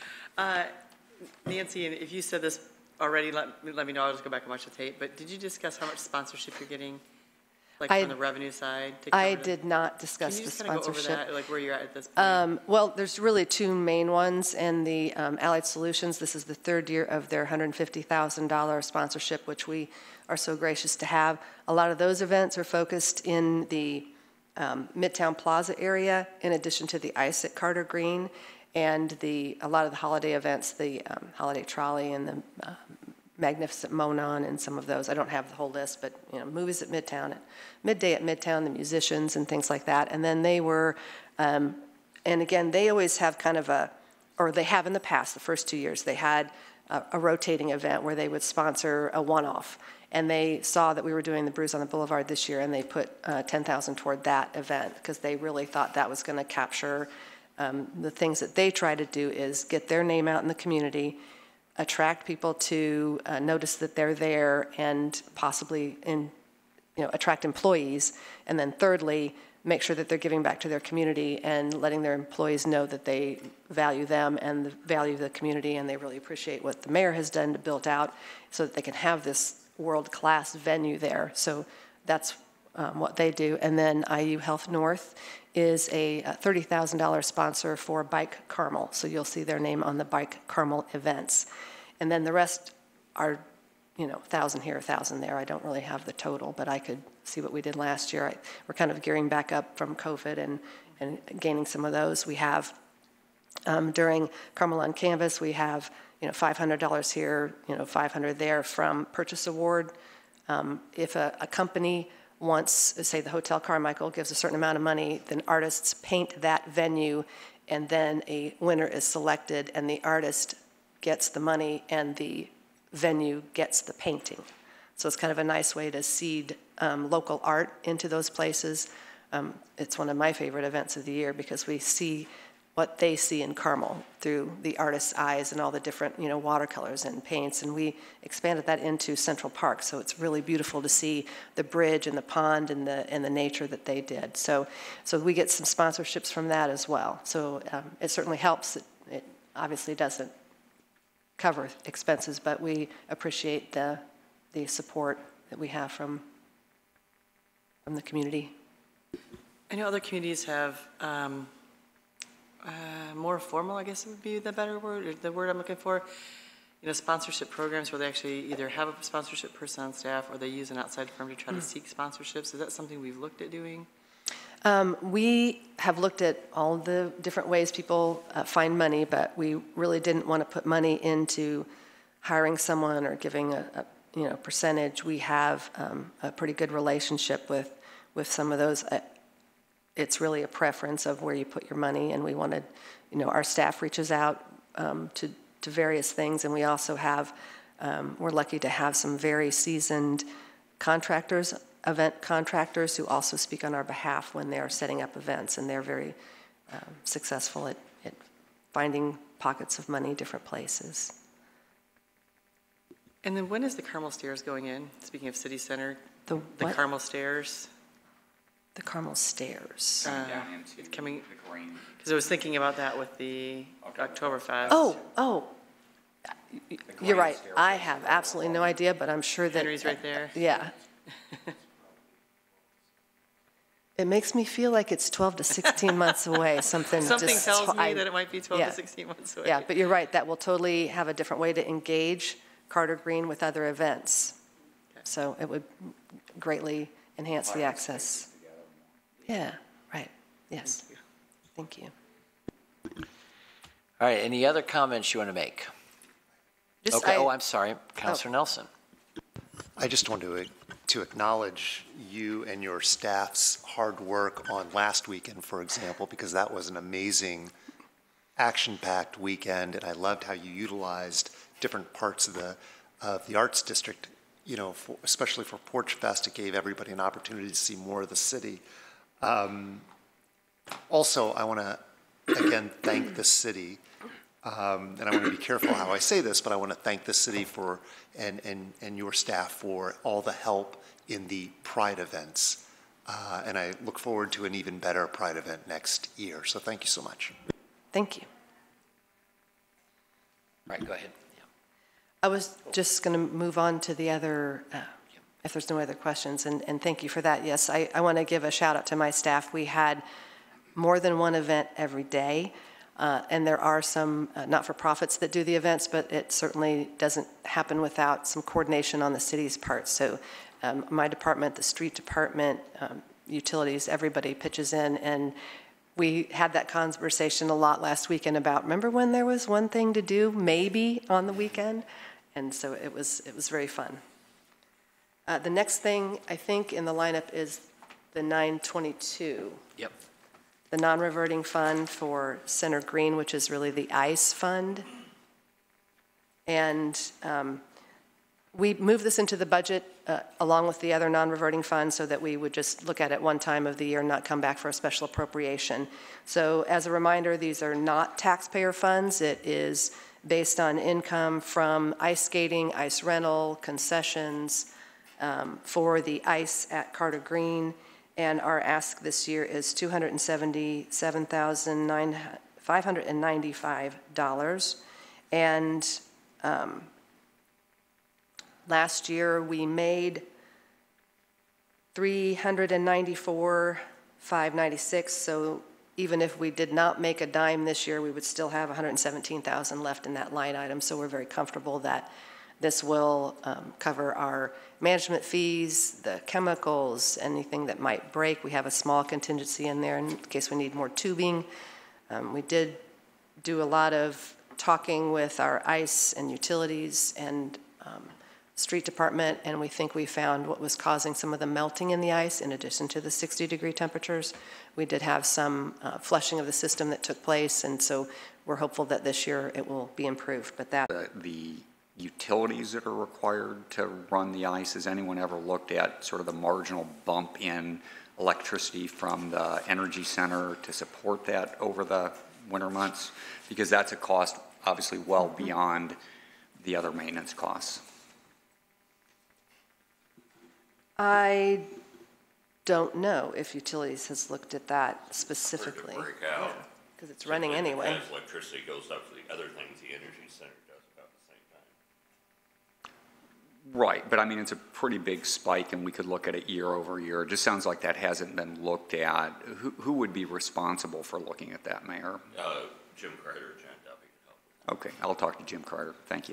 Nancy, and if you said this already, let me know. I'll just go back and watch the tape. But did you discuss how much sponsorship you're getting, like I- from the revenue side? I did not discuss Can you the just kind of go over sponsorship. that, like where you're at this point? Well, there's really two main ones, and the Allied Solutions, this is the third year of their $150,000 sponsorship, which we are so gracious to have. A lot of those events are focused in the Midtown Plaza area, in addition to the ice at Carter Green, and a lot of the holiday events, the Holiday Trolley and the Magnificent Monon and some of those. I don't have the whole list, but, movies at Midtown, at Midday at Midtown, the musicians and things like that. And then they were, and again, they always have kind of or they have in the past, the first 2 years, they had a rotating event where they would sponsor a one-off. And they saw that we were doing the Brews on the Boulevard this year, and they put $10,000 toward that event because they really thought that was going to capture the things that they try to do is get their name out in the community, attract people to notice that they're there, and possibly attract employees. And then thirdly, make sure that they're giving back to their community and letting their employees know that they value them and value the community, and they really appreciate what the mayor has done to build out so that they can have this world-class venue there. So that's what they do. And then IU Health North is a $30,000 sponsor for Bike Carmel. So you'll see their name on the Bike Carmel events. And then the rest are, 1,000 here, 1,000 there. I don't really have the total, but I could see what we did last year. We're kind of gearing back up from COVID and gaining some of those. We have, during Carmel on Canvas, we have $500 here, $500 there from purchase award. If a company wants, say the Hotel Carmichael gives a certain amount of money, then artists paint that venue, and then a winner is selected, and the artist gets the money, and the venue gets the painting. So it's kind of a nice way to seed local art into those places. It's one of my favorite events of the year because we see what they see in Carmel through the artist's eyes and all the different, watercolors and paints. And we expanded that into Central Park. So it's really beautiful to see the bridge and the pond and the nature that they did. So we get some sponsorships from that as well. So it certainly helps. It obviously doesn't cover expenses, but we appreciate the support that we have from the community. I know other communities have more formal, I guess would be the better word, or the word I'm looking for, sponsorship programs where they actually either have a sponsorship person on staff or they use an outside firm to try to seek sponsorships. Is that something we've looked at doing? We have looked at all the different ways people find money, but we really didn't want to put money into hiring someone or giving a percentage. We have a pretty good relationship with some of those. It's really a preference of where you put your money, and we wanted, our staff reaches out to various things, and we also have, we're lucky to have some very seasoned contractors, event contractors who also speak on our behalf when they're setting up events, and they're very successful at finding pockets of money different places. And then when is the Carmel Stairs going in? Speaking of City Center, the Carmel Stairs. The Carmel Stairs. It's coming, because I was thinking about that with the Oktoberfest. Oh, you're right. I have absolutely no idea, but I'm sure that. Henry's right there. Yeah. It makes me feel like it's 12 to 16 months away. Something tells me that it might be 12 to 16 months away. Yeah, but you're right. That will totally have a different way to engage Carter Green with other events. Okay. So it would greatly enhance the access. Yeah, right. Yes. Thank you. All right, any other comments you want to make? Okay, I'm sorry, Councilor Nelson. I just want to acknowledge you and your staff's hard work on last weekend, for example, because that was an amazing action-packed weekend, and I loved how you utilized different parts of the Arts District, especially for Porch Fest. It gave everybody an opportunity to see more of the city. Also, I want to, again, thank the city, and I want to be careful how I say this, but I want to thank the city for, and your staff for all the help in the Pride events. And I look forward to an even better Pride event next year. So thank you so much. Thank you. Right, go ahead. I was just going to move on to the other, if there's no other questions, and thank you for that. Yes, I want to give a shout out to my staff. We had more than one event every day, and there are some not-for-profits that do the events, but it certainly doesn't happen without some coordination on the city's part. So my department, the street department, utilities, everybody pitches in, and we had that conversation a lot last weekend about, remember when there was one thing to do maybe on the weekend? And so it was very fun. The next thing I think in the lineup is the 922. Yep. The non-reverting fund for Center Green, which is really the ICE fund. And we moved this into the budget along with the other non-reverting funds so that we would just look at it one time of the year and not come back for a special appropriation. So as a reminder, these are not taxpayer funds. It is based on income from ice skating, ice rental, concessions for the ice at Carter Green. And our ask this year is $277,595. And last year we made $394,596. So even if we did not make a dime this year, we would still have $117,000 left in that line item. So we're very comfortable that this will cover our management fees, the chemicals, anything that might break. We have a small contingency in there in case we need more tubing. We did do a lot of talking with our ICE and utilities and street department, and we think we found what was causing some of the melting in the ice in addition to the 60-degree temperatures. We did have some flushing of the system that took place, and so we're hopeful that this year it will be improved. But that The utilities that are required to run the ice, has anyone ever looked at sort of the marginal bump in electricity from the energy center to support that over the winter months? Because that's a cost obviously well beyond the other maintenance costs. I don't know if utilities has looked at that specifically. Because it's running anyway. As electricity goes up for the other things, the energy center does about the same time. Right, but I mean, it's a pretty big spike, and we could look at it year over year. It just sounds like that hasn't been looked at. Who would be responsible for looking at that, Mayor? Jim Kreider, John Duffy could help. Okay, I'll talk to Jim Kreider. Thank you.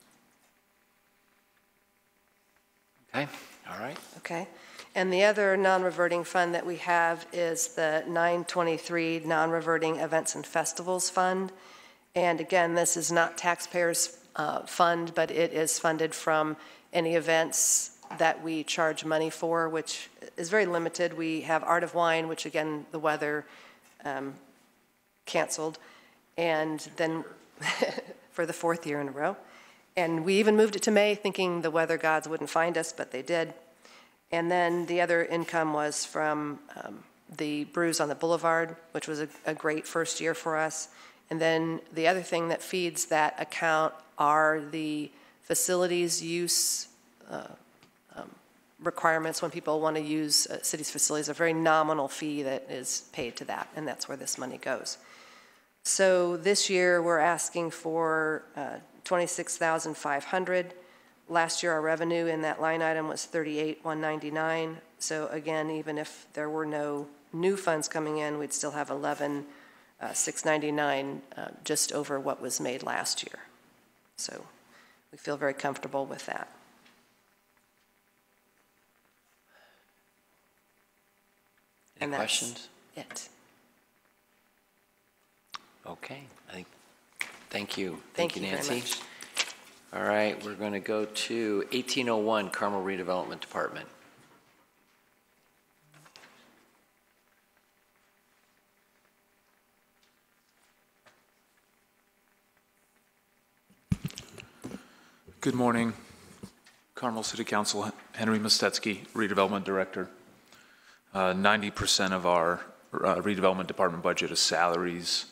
Okay, all right. Okay. And the other non-reverting fund that we have is the 923 non-reverting events and festivals fund. And again, this is not taxpayers' fund, but it is funded from any events that we charge money for, which is very limited. We have Art of Wine, which again, the weather canceled, and then for the 4th year in a row. And we even moved it to May, thinking the weather gods wouldn't find us, but they did. And then the other income was from the Brews on the Boulevard, which was a great first year for us. And then the other thing that feeds that account are the facilities use requirements when people want to use city's facilities, a very nominal fee that is paid to that, and that's where this money goes. So this year we're asking for $26,500. Last year, our revenue in that line item was $38,199. So again, even if there were no new funds coming in, we'd still have $11,699, just over what was made last year. So we feel very comfortable with that. Any questions? It. Okay, thank you. Thank you, Nancy. very much. All right, we're going to go to 1801 Carmel Redevelopment Department. Good morning. Carmel City Council, Henry Mostetsky, Redevelopment Director. 90% of our redevelopment department budget is salaries.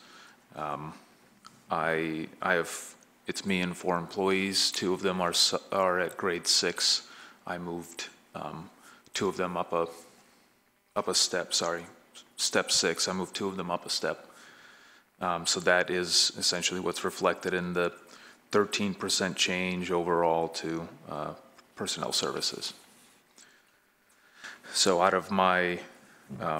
It's me and 4 employees. 2 of them are at grade 6. I moved 2 of them up a up a step, sorry. Step 6, I moved 2 of them up a step. So that is essentially what's reflected in the 13% change overall to personnel services. So out of my